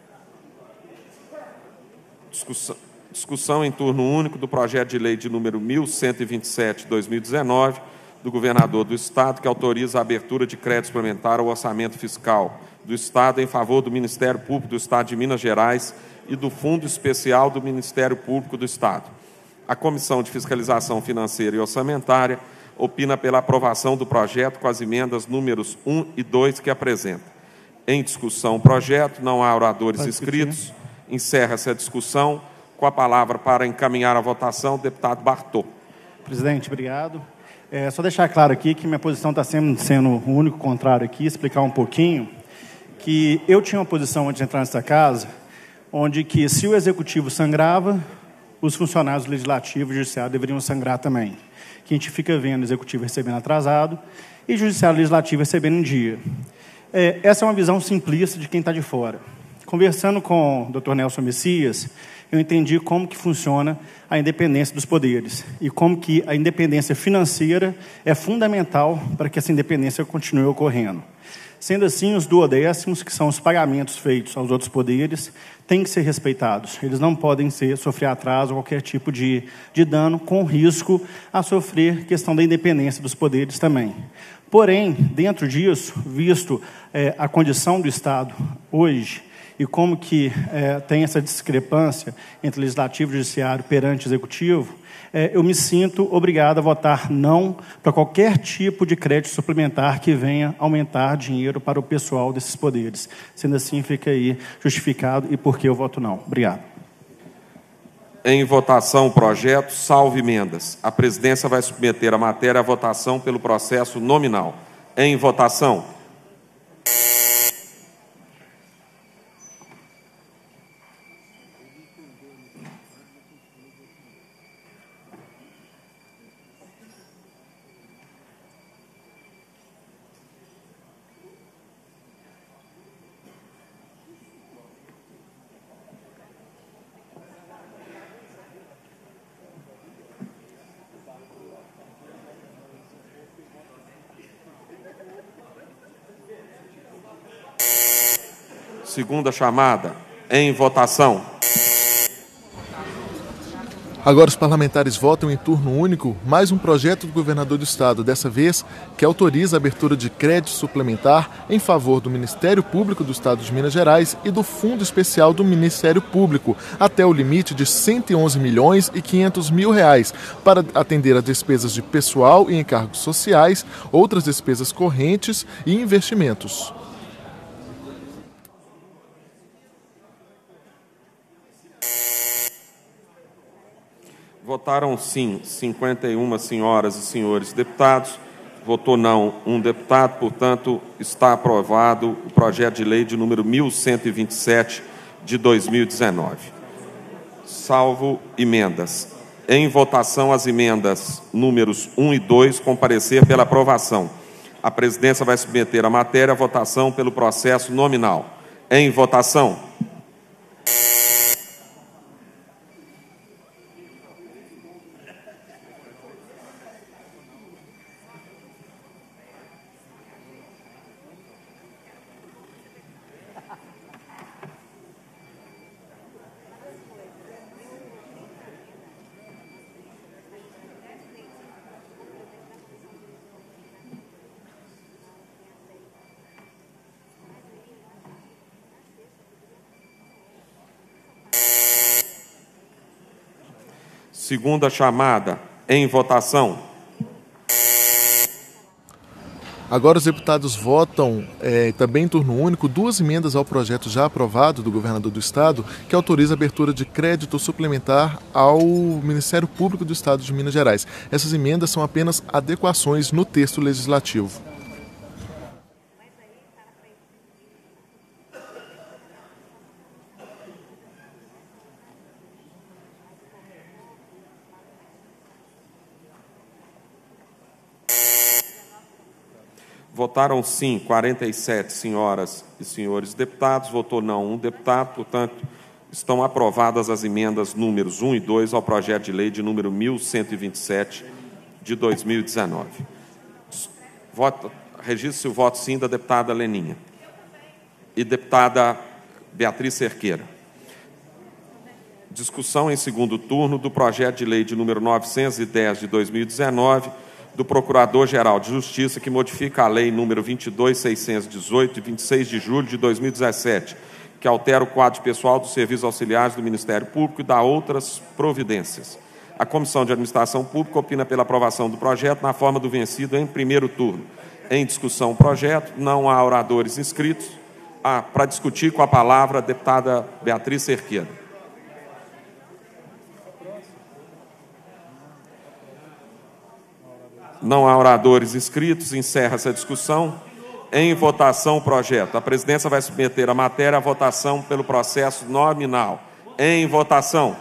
Discussão, discussão em turno único do projeto de lei de número mil cento e vinte e sete de dois mil e dezenove do governador do Estado, que autoriza a abertura de crédito suplementar ao orçamento fiscal do Estado em favor do Ministério Público do Estado de Minas Gerais e do Fundo Especial do Ministério Público do Estado. A Comissão de Fiscalização Financeira e Orçamentária opina pela aprovação do projeto com as emendas números um e dois que apresenta. Em discussão o projeto, não há oradores inscritos. Encerra-se a discussão. Com a palavra para encaminhar a votação, o deputado Bartô. Presidente, obrigado. É, só deixar claro aqui que minha posição está sendo, sendo o único contrário aqui, explicar um pouquinho que eu tinha uma posição antes de entrar nessa casa, onde que se o Executivo sangrava, os funcionários legislativos e judiciário deveriam sangrar também. Que a gente fica vendo o Executivo recebendo atrasado e o Judiciário Legislativo recebendo em dia. É, essa é uma visão simplista de quem está de fora. Conversando com o doutor Nelson Messias, eu entendi como que funciona a independência dos poderes e como que a independência financeira é fundamental para que essa independência continue ocorrendo. Sendo assim, os duodécimos, que são os pagamentos feitos aos outros poderes, têm que ser respeitados. Eles não podem ser, sofrer atraso ou qualquer tipo de, de dano, com risco a sofrer questão da independência dos poderes também. Porém, dentro disso, visto é, a condição do Estado hoje, e como que é, tem essa discrepância entre legislativo e judiciário perante o executivo, é, eu me sinto obrigado a votar não para qualquer tipo de crédito suplementar que venha aumentar dinheiro para o pessoal desses poderes. Sendo assim, fica aí justificado e por que eu voto não. Obrigado. Em votação o projeto, salvo emendas. A presidência vai submeter a matéria à votação pelo processo nominal. Em votação. Segunda chamada, em votação. Agora os parlamentares votam em turno único mais um projeto do governador do estado, dessa vez que autoriza a abertura de crédito suplementar em favor do Ministério Público do Estado de Minas Gerais e do Fundo Especial do Ministério Público, até o limite de cento e onze milhões e quinhentos mil reais, para atender a despesas de pessoal e encargos sociais, outras despesas correntes e investimentos. Votaram sim cinquenta e uma senhoras e senhores deputados, votou não um deputado, portanto, está aprovado o projeto de lei de número mil cento e vinte e sete de dois mil e dezenove. Salvo emendas. Em votação as emendas números um e dois com parecer pela aprovação. A presidência vai submeter a matéria à votação pelo processo nominal. Em votação. Segunda chamada, em votação. Agora os deputados votam, é, também em turno único, duas emendas ao projeto já aprovado do governador do estado, que autoriza a abertura de crédito suplementar ao Ministério Público do Estado de Minas Gerais. Essas emendas são apenas adequações no texto legislativo. Votaram sim quarenta e sete senhoras e senhores deputados, votou não um deputado, portanto, estão aprovadas as emendas números um e dois ao projeto de lei de número mil cento e vinte e sete de dois mil e dezenove. Voto, registre o voto sim da deputada Leninha e deputada Beatriz Cerqueira. Discussão em segundo turno do projeto de lei de número novecentos e dez de dois mil e dezenove, do Procurador-Geral de Justiça, que modifica a Lei número vinte e dois mil seiscentos e dezoito, de vinte e seis de julho de dois mil e dezessete, que altera o quadro pessoal dos serviços auxiliares do Ministério Público e dá outras providências. A Comissão de Administração Pública opina pela aprovação do projeto na forma do vencido em primeiro turno. Em discussão o projeto, não há oradores inscritos. Ah, para discutir com a palavra a deputada Beatriz Cerqueira. Não há oradores inscritos, encerra essa discussão. Em votação o projeto. A presidência vai submeter a matéria à votação pelo processo nominal. Em votação.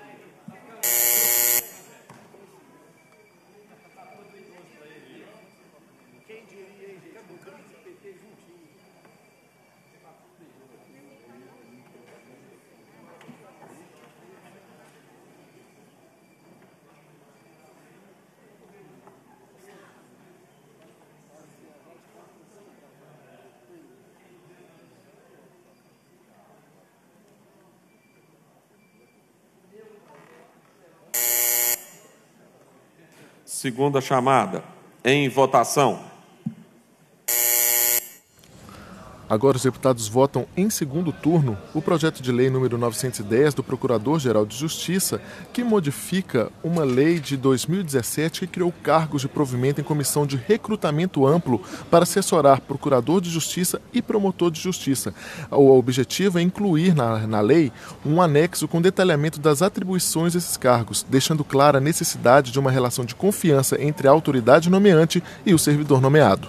Segunda chamada, em votação. Agora os deputados votam em segundo turno o projeto de lei número novecentos e dez do Procurador-Geral de Justiça, que modifica uma lei de dois mil e dezessete que criou cargos de provimento em comissão de recrutamento amplo para assessorar procurador de justiça e promotor de justiça. O objetivo é incluir na, na lei um anexo com detalhamento das atribuições desses cargos, deixando clara a necessidade de uma relação de confiança entre a autoridade nomeante e o servidor nomeado.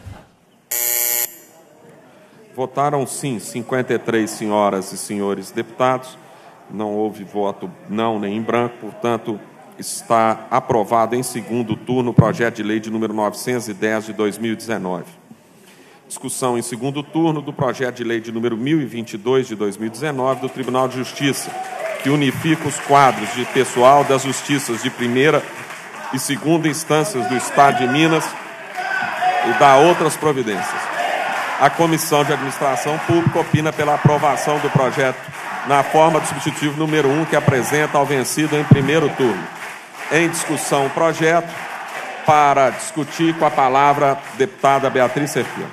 Votaram sim cinquenta e três senhoras e senhores deputados. Não houve voto não nem em branco, portanto, está aprovado em segundo turno o projeto de lei de número novecentos e dez de dois mil e dezenove. Discussão em segundo turno do projeto de lei de número mil e vinte e dois de dois mil e dezenove do Tribunal de Justiça, que unifica os quadros de pessoal das justiças de primeira e segunda instâncias do Estado de Minas e dá outras providências. A Comissão de Administração Pública opina pela aprovação do projeto na forma do substitutivo número um, que apresenta ao vencido em primeiro turno. Em discussão o projeto, para discutir com a palavra a deputada Beatriz Serpino.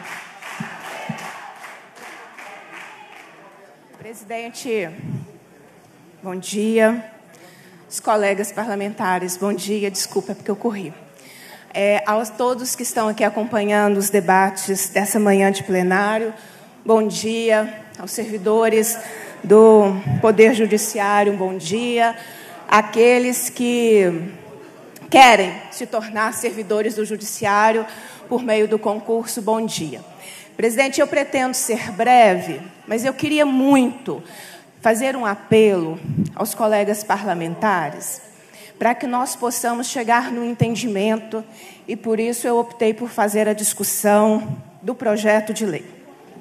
Presidente, bom dia. Os colegas parlamentares, bom dia. Desculpa, porque eu corri. É, aos todos que estão aqui acompanhando os debates dessa manhã de plenário, bom dia. Aos servidores do Poder Judiciário, bom dia. Aqueles que querem se tornar servidores do Judiciário por meio do concurso, bom dia. Presidente, eu pretendo ser breve, mas eu queria muito fazer um apelo aos colegas parlamentares para que nós possamos chegar no entendimento, e por isso eu optei por fazer a discussão do projeto de lei.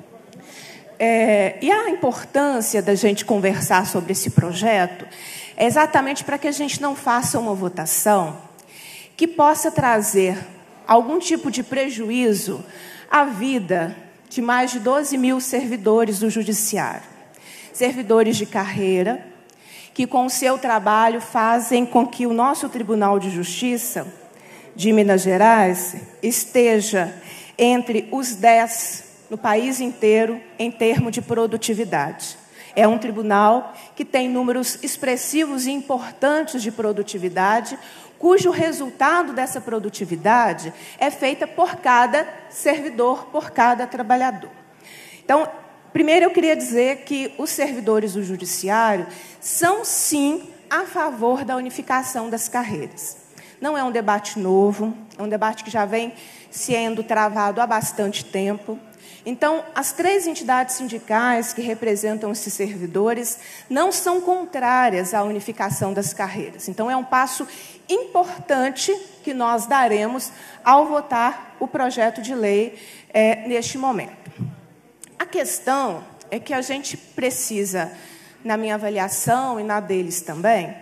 É, e a importância da gente conversar sobre esse projeto é exatamente para que a gente não faça uma votação que possa trazer algum tipo de prejuízo à vida de mais de doze mil servidores do Judiciário. Servidores de carreira, que com o seu trabalho fazem com que o nosso Tribunal de Justiça de Minas Gerais esteja entre os dez no país inteiro em termos de produtividade. É um tribunal que tem números expressivos e importantes de produtividade, cujo resultado dessa produtividade é feita por cada servidor, por cada trabalhador. Então, primeiro eu queria dizer que os servidores do Judiciário são, sim, a favor da unificação das carreiras. Não é um debate novo, é um debate que já vem sendo travado há bastante tempo. Então, as três entidades sindicais que representam esses servidores não são contrárias à unificação das carreiras. Então, é um passo importante que nós daremos ao votar o projeto de lei é, neste momento. A questão é que a gente precisa, na minha avaliação e na deles também,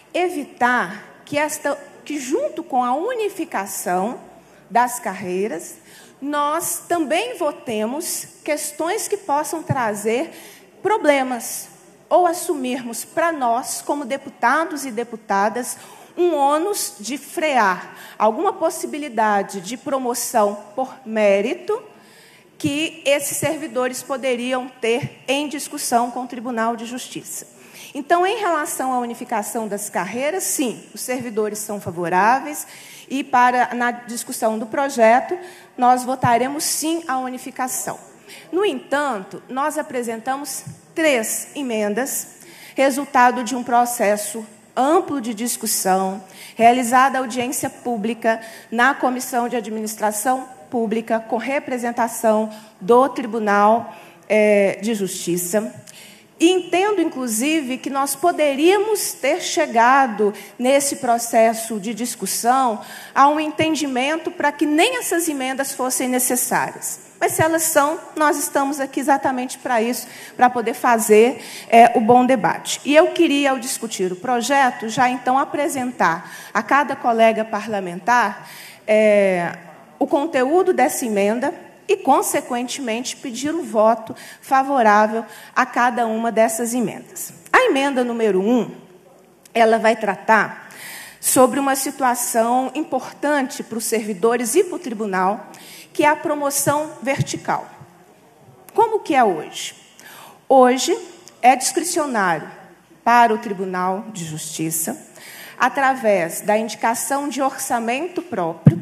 evitar que, esta, que junto com a unificação das carreiras, nós também votemos questões que possam trazer problemas, ou assumirmos para nós, como deputados e deputadas, um ônus de frear alguma possibilidade de promoção por mérito que esses servidores poderiam ter em discussão com o Tribunal de Justiça. Então, em relação à unificação das carreiras, sim, os servidores são favoráveis e, para, na discussão do projeto, nós votaremos sim a unificação. No entanto, nós apresentamos três emendas, resultado de um processo amplo de discussão, realizada audiência pública na Comissão de Administração Pública, com representação do Tribunal eh, de Justiça. E entendo, inclusive, que nós poderíamos ter chegado, nesse processo de discussão, a um entendimento para que nem essas emendas fossem necessárias. Mas, se elas são, nós estamos aqui exatamente para isso, para poder fazer é, o bom debate. E eu queria, ao discutir o projeto, já então apresentar a cada colega parlamentar é, o conteúdo dessa emenda e, consequentemente, pedir o voto favorável a cada uma dessas emendas. A emenda número um, ela vai tratar sobre uma situação importante para os servidores e para o tribunal, que é a promoção vertical. Como que é hoje? Hoje é discricionário para o Tribunal de Justiça, através da indicação de orçamento próprio,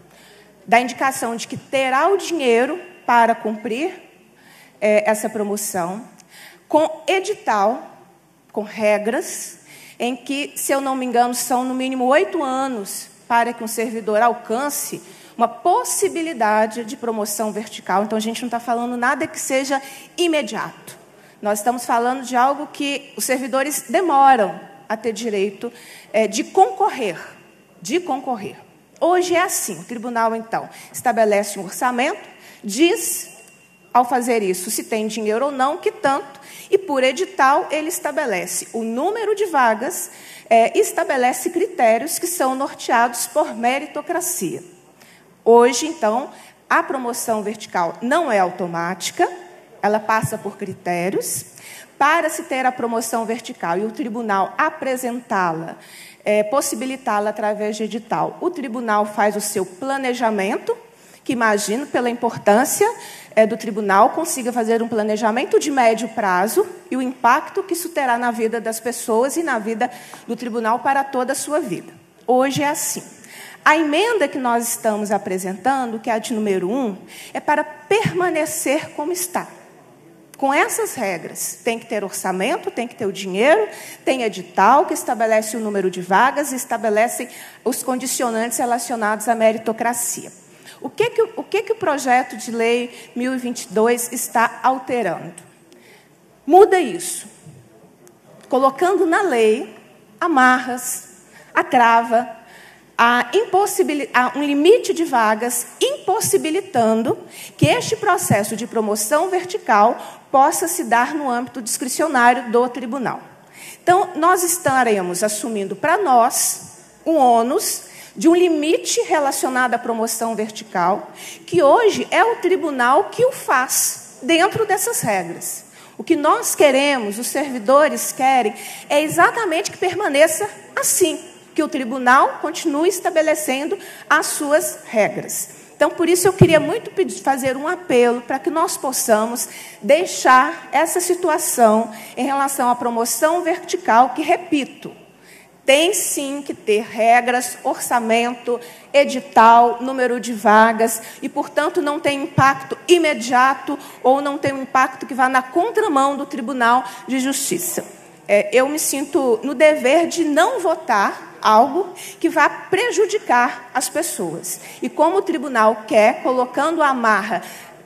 da indicação de que terá o dinheiro para cumprir é, essa promoção, com edital, com regras, em que, se eu não me engano, são no mínimo oito anos para que um servidor alcance uma possibilidade de promoção vertical. Então, a gente não está falando nada que seja imediato. Nós estamos falando de algo que os servidores demoram a ter direito é, de concorrer, de concorrer. Hoje é assim, o tribunal, então, estabelece um orçamento, diz, ao fazer isso, se tem dinheiro ou não, que tanto, e, por edital, ele estabelece o número de vagas, é, estabelece critérios que são norteados por meritocracia. Hoje, então, a promoção vertical não é automática, ela passa por critérios. Para se ter a promoção vertical e o tribunal apresentá-la, é, possibilitá-la através de edital, o tribunal faz o seu planejamento, que imagino, pela importância é, do tribunal, consiga fazer um planejamento de médio prazo e o impacto que isso terá na vida das pessoas e na vida do tribunal para toda a sua vida. Hoje é assim. A emenda que nós estamos apresentando, que é a de número um, é para permanecer como está. Com essas regras, tem que ter orçamento, tem que ter o dinheiro, tem edital que estabelece o número de vagas e estabelece os condicionantes relacionados à meritocracia. O que que, o que que o projeto de lei mil e vinte e dois está alterando? Muda isso, colocando na lei amarras, a trava, a a um limite de vagas, impossibilitando que este processo de promoção vertical possa se dar no âmbito discricionário do tribunal. Então, nós estaremos assumindo para nós o ônus de um limite relacionado à promoção vertical, que hoje é o tribunal que o faz dentro dessas regras. O que nós queremos, os servidores querem, é exatamente que permaneça assim, que o tribunal continue estabelecendo as suas regras. Então, por isso, eu queria muito pedir, fazer um apelo para que nós possamos deixar essa situação em relação à promoção vertical, que, repito, tem sim que ter regras, orçamento, edital, número de vagas, e, portanto, não tem impacto imediato ou não tem um impacto que vá na contramão do Tribunal de Justiça. É, eu me sinto no dever de não votar algo que vá prejudicar as pessoas. E como o tribunal quer, colocando a amarra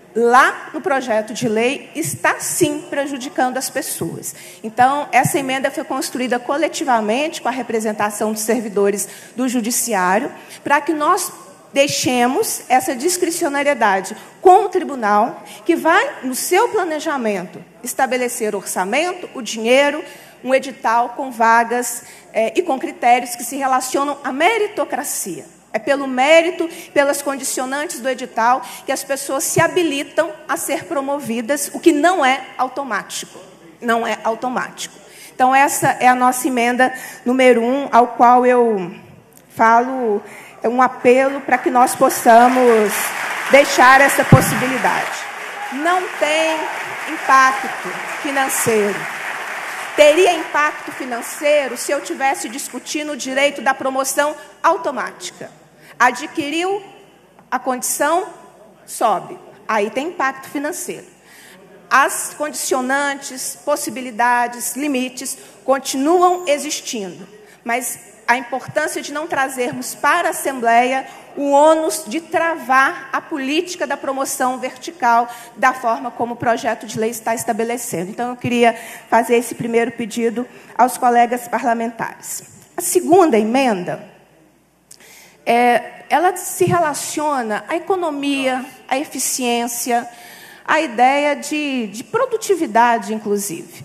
lá no projeto de lei, está sim prejudicando as pessoas. Então, essa emenda foi construída coletivamente com a representação dos servidores do judiciário, para que nós deixemos essa discricionariedade com o tribunal, que vai, no seu planejamento, estabelecer orçamento, o dinheiro, um edital com vagas eh, e com critérios que se relacionam à meritocracia. É pelo mérito, pelas condicionantes do edital, que as pessoas se habilitam a ser promovidas, o que não é automático. Não é automático. Então, essa é a nossa emenda número um, ao qual eu falo, é um apelo para que nós possamos deixar essa possibilidade. Não tem impacto financeiro. Teria impacto financeiro se eu tivesse discutindo o direito da promoção automática. Adquiriu a condição, sobe. Aí tem impacto financeiro. As condicionantes, possibilidades, limites continuam existindo. Mas a importância de não trazermos para a Assembleia o ônus de travar a política da promoção vertical da forma como o projeto de lei está estabelecendo. Então, eu queria fazer esse primeiro pedido aos colegas parlamentares. A segunda emenda, é, ela se relaciona à economia, à eficiência, à ideia de, de produtividade, inclusive.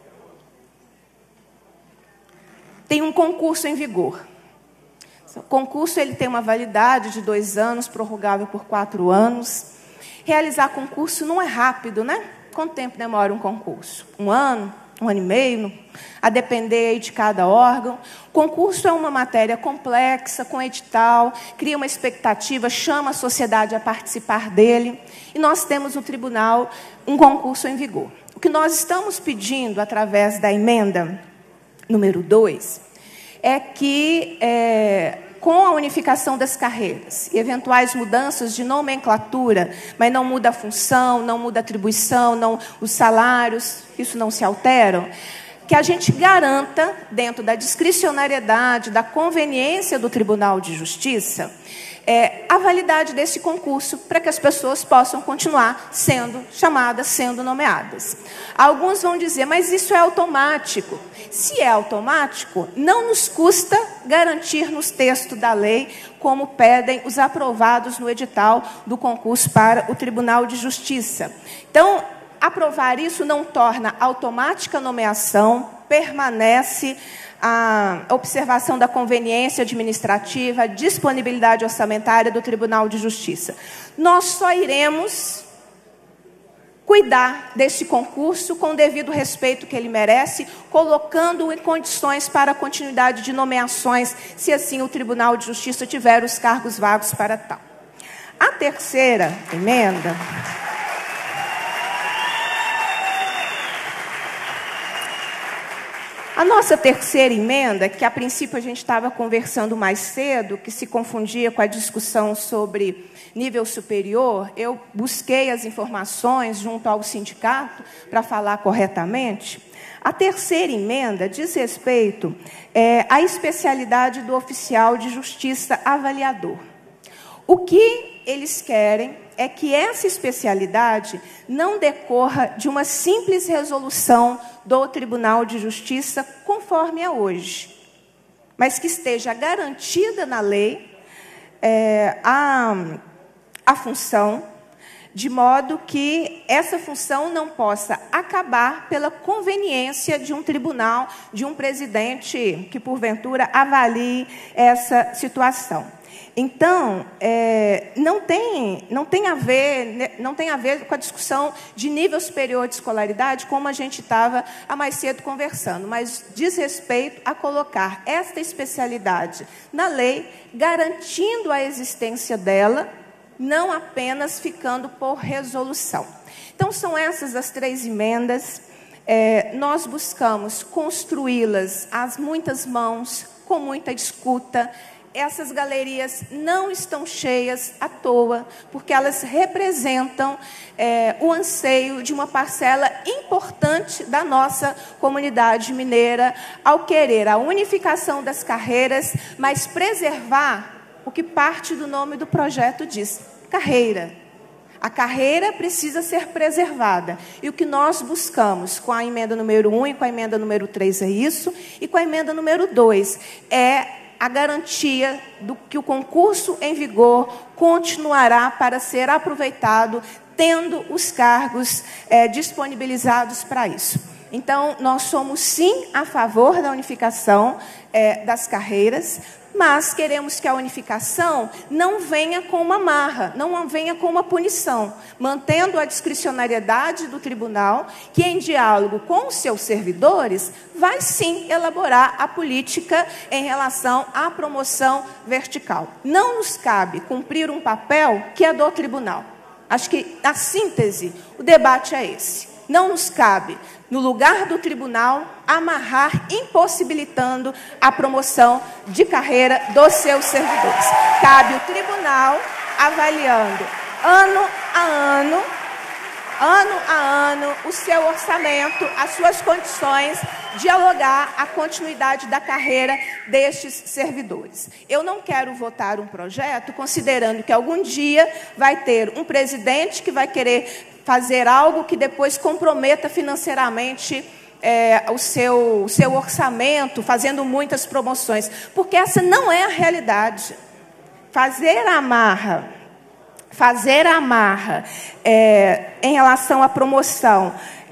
Tem um concurso em vigor. O concurso ele tem uma validade de dois anos, prorrogável por quatro anos. Realizar concurso não é rápido, né? Quanto tempo demora um concurso? Um ano? um ano e meio, a depender aí de cada órgão. Concurso é uma matéria complexa, com edital, cria uma expectativa, chama a sociedade a participar dele, e nós temos no tribunal um concurso em vigor. O que nós estamos pedindo, através da emenda número dois, é que, é, com a unificação das carreiras e eventuais mudanças de nomenclatura, mas não muda a função, não muda a atribuição, não, os salários, isso não se alteram, que a gente garanta, dentro da discricionariedade, da conveniência do Tribunal de Justiça, é, a validade desse concurso para que as pessoas possam continuar sendo chamadas, sendo nomeadas. Alguns vão dizer, mas isso é automático. Se é automático, não nos custa garantir nos textos da lei, como pedem os aprovados no edital do concurso para o Tribunal de Justiça. Então, aprovar isso não torna automática a nomeação, permanece a observação da conveniência administrativa, a disponibilidade orçamentária do Tribunal de Justiça. Nós só iremos cuidar desse concurso com o devido respeito que ele merece, colocando-o em condições para a continuidade de nomeações, se assim o Tribunal de Justiça tiver os cargos vagos para tal. A terceira emenda... A nossa terceira emenda, que a princípio a gente estava conversando mais cedo, que se confundia com a discussão sobre nível superior, eu busquei as informações junto ao sindicato para falar corretamente. A terceira emenda diz respeito é, à especialidade do oficial de justiça avaliador. O que eles querem é que essa especialidade não decorra de uma simples resolução do Tribunal de Justiça, conforme é hoje, mas que esteja garantida na lei é, a, a função, de modo que essa função não possa acabar pela conveniência de um tribunal, de um presidente que, porventura, avalie essa situação. Então, é, não, tem, não, tem a ver, não tem a ver com a discussão de nível superior de escolaridade, como a gente estava há mais cedo conversando, mas diz respeito a colocar esta especialidade na lei, garantindo a existência dela, não apenas ficando por resolução. Então, são essas as três emendas. É, nós buscamos construí-las às muitas mãos, com muita escuta. Essas galerias não estão cheias à toa, porque elas representam é, o anseio de uma parcela importante da nossa comunidade mineira, ao querer a unificação das carreiras, mas preservar o que parte do nome do projeto diz, carreira. A carreira precisa ser preservada. E o que nós buscamos com a emenda número um e com a emenda número três é isso, e com a emenda número dois é a garantia do que o concurso em vigor continuará para ser aproveitado, tendo os cargos é, disponibilizados para isso. Então, nós somos, sim, a favor da unificação é, das carreiras, mas queremos que a unificação não venha com uma marra, não venha com uma punição, mantendo a discricionariedade do tribunal, que em diálogo com os seus servidores, vai sim elaborar a política em relação à promoção vertical. Não nos cabe cumprir um papel que é do tribunal. Acho que, a síntese, o debate é esse. Não nos cabe, no lugar do tribunal, amarrar, impossibilitando a promoção de carreira dos seus servidores. Cabe o tribunal avaliando ano a ano, ano a ano, o seu orçamento, as suas condições, dialogar a continuidade da carreira destes servidores. Eu não quero votar um projeto considerando que algum dia vai ter um presidente que vai querer fazer algo que depois comprometa financeiramente é, o, seu, o seu orçamento, fazendo muitas promoções, porque essa não é a realidade. Fazer a amarra, fazer a amarra é, em relação à promoção,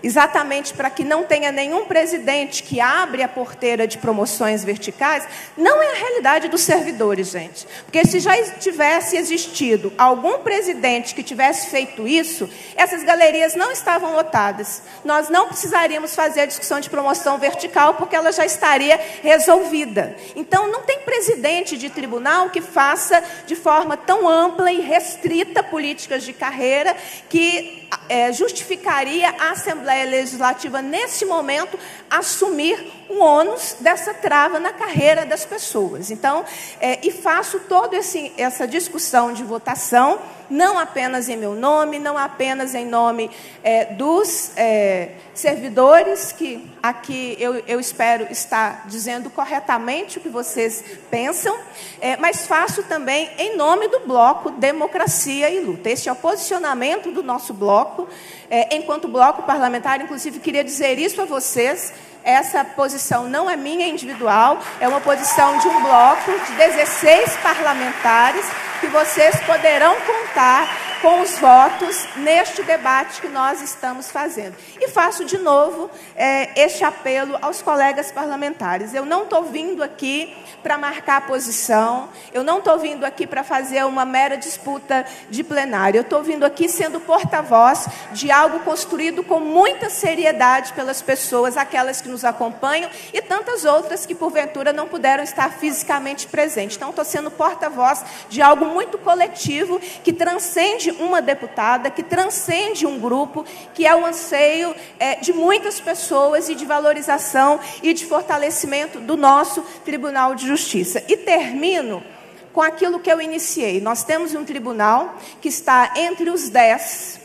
exatamente para que não tenha nenhum presidente que abre a porteira de promoções verticais, não é a realidade dos servidores, gente. Porque se já tivesse existido algum presidente que tivesse feito isso, essas galerias não estavam lotadas. Nós não precisaríamos fazer a discussão de promoção vertical, porque ela já estaria resolvida. Então, não tem presidente de tribunal que faça de forma tão ampla e restrita políticas de carreira que é, justificaria a Assembleia Legislativa, nesse momento, assumir o ônus dessa trava na carreira das pessoas. Então, é, e faço toda essa discussão de votação, não apenas em meu nome, não apenas em nome é, dos é, servidores, que aqui eu, eu espero estar dizendo corretamente o que vocês pensam, é, mas faço também em nome do Bloco Democracia e Luta. Esse é o posicionamento do nosso bloco. É, enquanto bloco parlamentar, inclusive, queria dizer isso a vocês. Essa posição não é minha individual, é uma posição de um bloco de dezesseis parlamentares que vocês poderão contar com os votos neste debate que nós estamos fazendo. E faço de novo é, este apelo aos colegas parlamentares. Eu não estou vindo aqui para marcar posição, eu não estou vindo aqui para fazer uma mera disputa de plenário, eu estou vindo aqui sendo porta-voz de algo construído com muita seriedade pelas pessoas, aquelas que nos acompanham e tantas outras que porventura não puderam estar fisicamente presentes. Então, estou sendo porta-voz de algo muito coletivo, que transcende uma deputada, que transcende um grupo, que é o anseio é, de muitas pessoas e de valorização e de fortalecimento do nosso Tribunal de Justiça. E termino com aquilo que eu iniciei. Nós temos um tribunal que está entre os dez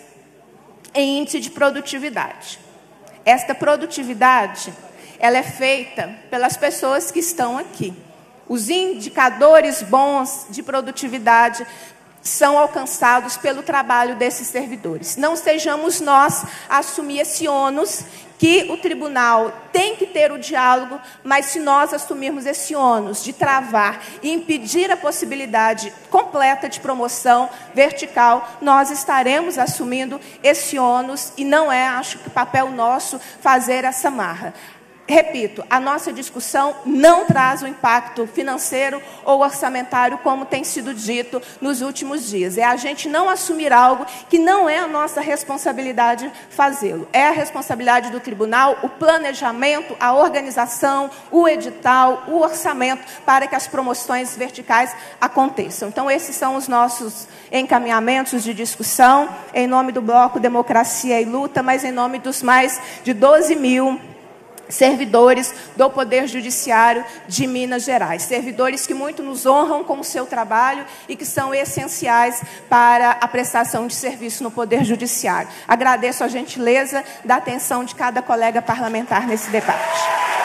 em índice de produtividade. Esta produtividade, ela é feita pelas pessoas que estão aqui. Os indicadores bons de produtividade são alcançados pelo trabalho desses servidores. Não sejamos nós a assumir esse ônus, que o tribunal tem que ter o diálogo, mas se nós assumirmos esse ônus de travar e impedir a possibilidade completa de promoção vertical, nós estaremos assumindo esse ônus e não é, acho que, papel nosso fazer essa marra. Repito, a nossa discussão não traz um impacto financeiro ou orçamentário, como tem sido dito nos últimos dias. É a gente não assumir algo que não é a nossa responsabilidade fazê-lo. É a responsabilidade do tribunal, o planejamento, a organização, o edital, o orçamento, para que as promoções verticais aconteçam. Então, esses são os nossos encaminhamentos de discussão, em nome do Bloco Democracia e Luta, mas em nome dos mais de doze mil servidores do Poder Judiciário de Minas Gerais. Servidores que muito nos honram com o seu trabalho e que são essenciais para a prestação de serviço no Poder Judiciário. Agradeço a gentileza da atenção de cada colega parlamentar nesse debate.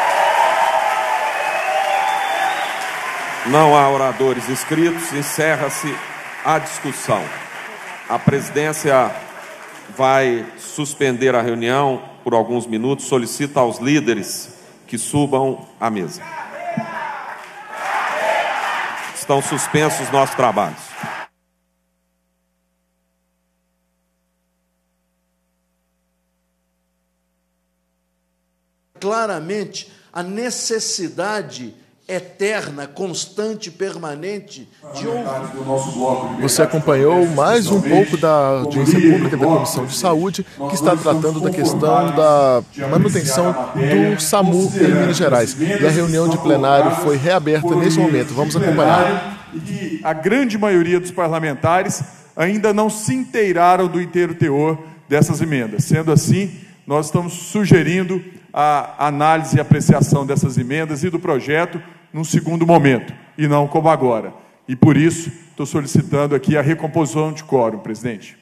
Não há oradores inscritos, encerra-se a discussão. A presidência vai suspender a reunião por alguns minutos, solicita aos líderes que subam à mesa. Estão suspensos os nossos trabalhos. Claramente a necessidade eterna, constante, permanente de ouvir. Você acompanhou mais um pouco da audiência pública da Comissão de Saúde, que está tratando da questão da manutenção do SAMU em Minas Gerais. E a reunião de plenário foi reaberta nesse momento. Vamos acompanhar. E a grande maioria dos parlamentares ainda não se inteiraram do inteiro teor dessas emendas. Sendo assim, nós estamos sugerindo a análise e apreciação dessas emendas e do projeto num segundo momento, e não como agora. E por isso, estou solicitando aqui a recomposição de quórum, presidente.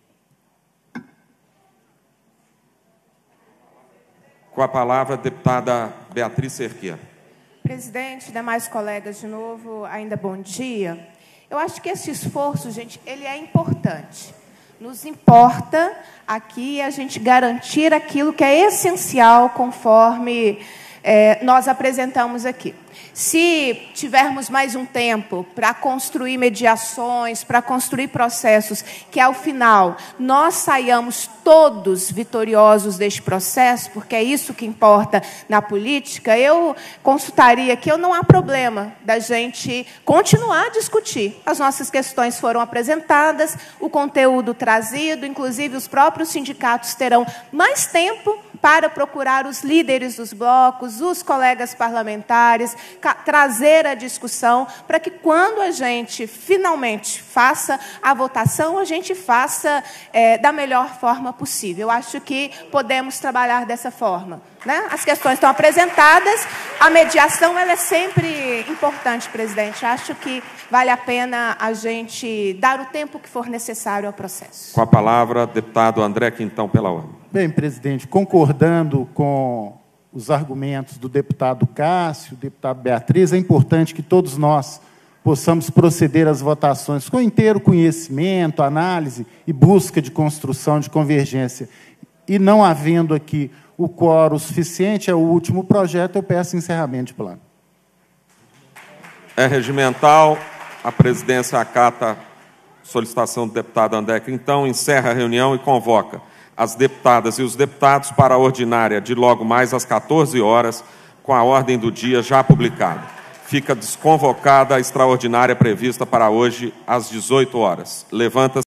Com a palavra, a deputada Beatriz Cerqueira. Presidente, demais colegas, de novo, ainda bom dia. Eu acho que esse esforço, gente, ele é importante. Nos importa aqui a gente garantir aquilo que é essencial, conforme é, nós apresentamos aqui. Se tivermos mais um tempo para construir mediações, para construir processos, que ao final nós saiamos todos vitoriosos deste processo, porque é isso que importa na política, eu consultaria que eu não há problema da gente continuar a discutir. As nossas questões foram apresentadas, o conteúdo trazido, inclusive os próprios sindicatos terão mais tempo para procurar os líderes dos blocos, os colegas parlamentares, trazer a discussão, para que quando a gente finalmente faça a votação, a gente faça é, da melhor forma possível. Eu acho que podemos trabalhar dessa forma, né? As questões estão apresentadas, a mediação ela é sempre importante, presidente. Acho que vale a pena a gente dar o tempo que for necessário ao processo. Com a palavra, deputado André Quintão, pela ordem. Bem, presidente, concordando com os argumentos do deputado Cássio, deputado Beatriz, é importante que todos nós possamos proceder às votações com inteiro conhecimento, análise e busca de construção de convergência. E não havendo aqui o quórum suficiente, é o último projeto, eu peço encerramento de plano. É regimental, a presidência acata a solicitação do deputado André Quintão, encerra a reunião e convoca as deputadas e os deputados para a ordinária de logo mais às quatorze horas, com a ordem do dia já publicada. Fica desconvocada a extraordinária prevista para hoje às dezoito horas. Levanta-se.